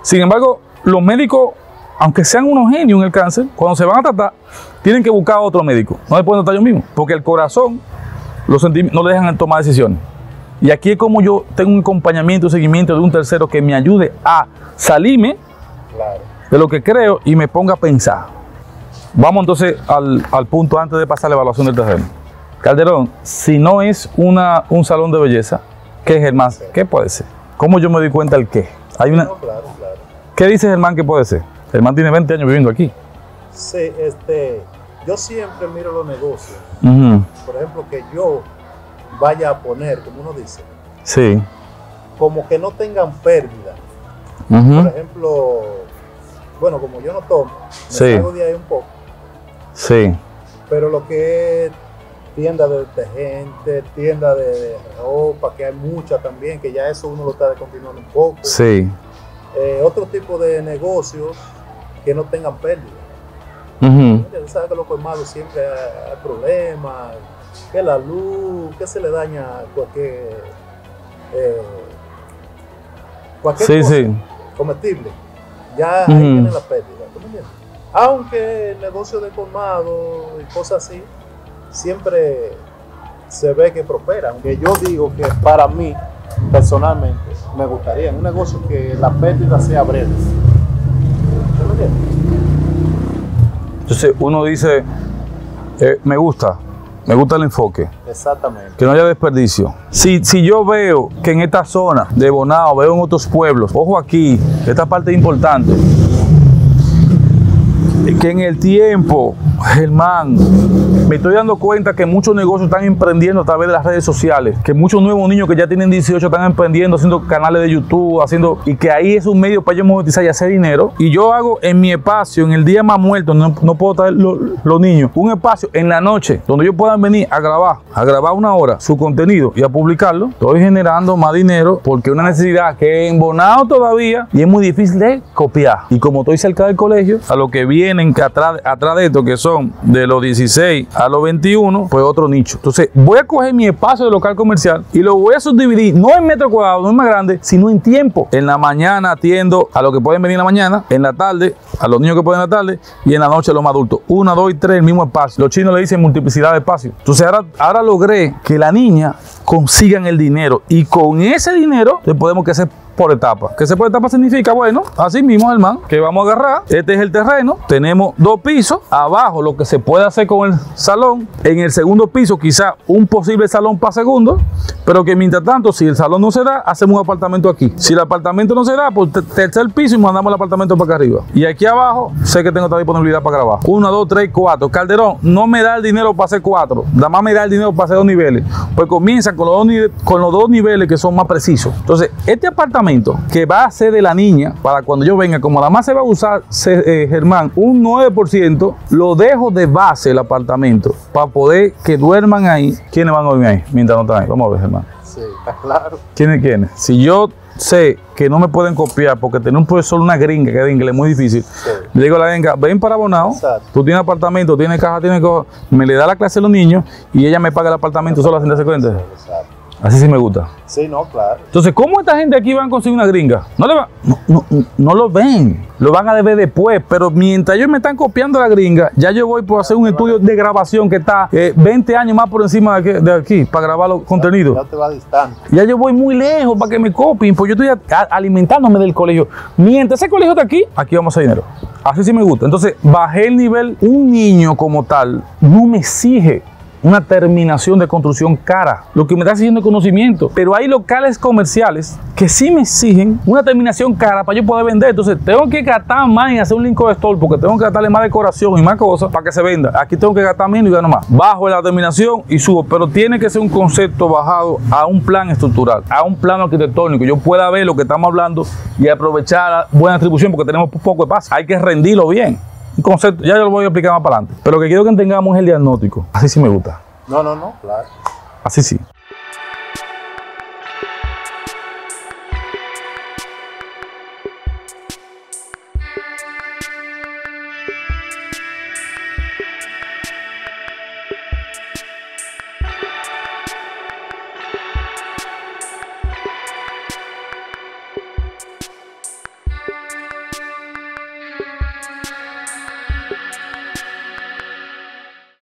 Sin embargo, los médicos, aunque sean unos genios en el cáncer, cuando se van a tratar, tienen que buscar a otro médico. No se pueden tratar ellos mismos, porque el corazón, los sentimientos, no le dejan tomar decisiones. Y aquí es como yo tengo un acompañamiento, un seguimiento de un tercero que me ayude a salirme Claro. de lo que creo y me ponga a pensar. Vamos entonces al, al punto antes de pasar a la evaluación del terreno. Calderón, si no es una, un salón de belleza, ¿qué es, Germán? Sí. ¿Qué puede ser? ¿Cómo yo me doy cuenta del qué? Hay una... No, claro, claro. ¿Qué dice Germán que puede ser? Germán tiene veinte años viviendo aquí. Sí, este, yo siempre miro los negocios. Uh-huh. Por ejemplo, que yo vaya a poner, como uno dice, Sí. como que no tengan pérdida. Uh-huh. Por ejemplo, bueno, como yo no tomo, me Sí. salgo de ahí un poco. Sí. Pero lo que es tienda de detergente, tienda de ropa, que hay muchas también, que ya eso uno lo está descontinuando un poco. Sí. Eh, otro tipo de negocios que no tengan pérdida. Uh-huh. Usted sabe que los colmados siempre hay, hay problemas, que la luz, que se le daña cualquier, eh, cualquier Sí, cosa sí. comestible. Ya Ujú. ahí viene la pérdida. ¿Tú me entiendes? Aunque el negocio de colmado y cosas así siempre se ve que prospera. Aunque yo digo que para mí, personalmente, me gustaría un negocio que la pérdida sea breve. ¿Tú me entiendes? Entonces uno dice, eh, me gusta, me gusta el enfoque, Exactamente. que no haya desperdicio. Si, si yo veo que en esta zona de Bonao, veo en otros pueblos, ojo aquí, esta parte es importante, que en el tiempo, Germán, me estoy dando cuenta que muchos negocios están emprendiendo a través de las redes sociales, que muchos nuevos niños que ya tienen dieciocho están emprendiendo, haciendo canales de YouTube, haciendo, y que ahí es un medio para ellos monetizar y hacer dinero. Y yo hago en mi espacio, en el día más muerto, no, no puedo traer los, los niños, un espacio en la noche donde ellos puedan venir a grabar, a grabar una hora su contenido y a publicarlo. Estoy generando más dinero porque es una necesidad que en Bonao todavía y es muy difícil de copiar. Y como estoy cerca del colegio, a lo que vienen que atrás, atrás de esto, que son de los dieciséis a los veintiuno, pues otro nicho. Entonces voy a coger mi espacio de local comercial y lo voy a subdividir, no en metros cuadrados, no es más grande, sino en tiempo. En la mañana atiendo a los que pueden venir en la mañana, en la tarde a los niños que pueden en la tarde y en la noche a los más adultos. Una, dos y tres, el mismo espacio. Los chinos le dicen multiplicidad de espacio. Entonces ahora, ahora logré que la niña consigan el dinero y con ese dinero le podemos crecer por etapa. ¿Qué se por etapa significa? Bueno, así mismo, hermano, que vamos a agarrar. Este es el terreno. Tenemos dos pisos. Abajo lo que se puede hacer con el salón. En el segundo piso quizá un posible salón para segundo. Pero que mientras tanto, si el salón no se da, hacemos un apartamento aquí. Si el apartamento no se da, pues tercer piso y mandamos el apartamento para acá arriba. Y aquí abajo sé que tengo esta disponibilidad para grabar. Uno, dos, tres, cuatro. Calderón, no me da el dinero para hacer cuatro. Nada más me da el dinero para hacer dos niveles. Pues comienza con los dos, nive con los dos niveles que son más precisos. Entonces, este apartamento que va a ser de la niña, para cuando yo venga, como nada más se va a usar, se, eh, Germán, un nueve por ciento, lo dejo de base el apartamento, para poder que duerman ahí. ¿Quiénes van a dormir ahí? Mientras no están ahí. Vamos a ver, Germán. Sí, está claro. ¿Quiénes, quiénes? Si yo sé que no me pueden copiar, porque tener un profesor, una gringa, que es de inglés muy difícil, Sí. le digo a la gringa, ven para Bonao, Exacto. tú tienes apartamento, tienes caja, tienes co me le da la clase a los niños y ella me paga el apartamento sola sin darse cuenta. Exacto. Así sí me gusta. Sí, no, claro. Entonces, ¿cómo esta gente aquí van a conseguir una gringa? No le va, no, no, no lo ven, lo van a ver después, pero mientras ellos me están copiando la gringa, ya yo voy por hacer un estudio de grabación que está eh, veinte años más por encima de aquí, de aquí para grabar los contenidos. Ya te va distante. Ya yo voy muy lejos para que me copien, pues yo estoy a, a, alimentándome del colegio. Mientras ese colegio está aquí, aquí vamos a hacer dinero. Así sí me gusta. Entonces, bajé el nivel. Un niño como tal no me exige una terminación de construcción cara. Lo que me está exigiendo es conocimiento. Pero hay locales comerciales que sí me exigen una terminación cara para yo poder vender. Entonces tengo que gastar más en hacer un link de store porque tengo que gastarle más decoración y más cosas para que se venda. Aquí tengo que gastar menos y gano más. Bajo la terminación y subo. Pero tiene que ser un concepto bajado a un plan estructural, a un plano arquitectónico. Yo pueda ver lo que estamos hablando y aprovechar la buena atribución porque tenemos poco espacio. Hay que rendirlo bien. Un concepto, ya yo lo voy a explicar más para adelante. Pero lo que quiero que tengamos es el diagnóstico. Así sí me gusta. No, no, no, claro. Así sí.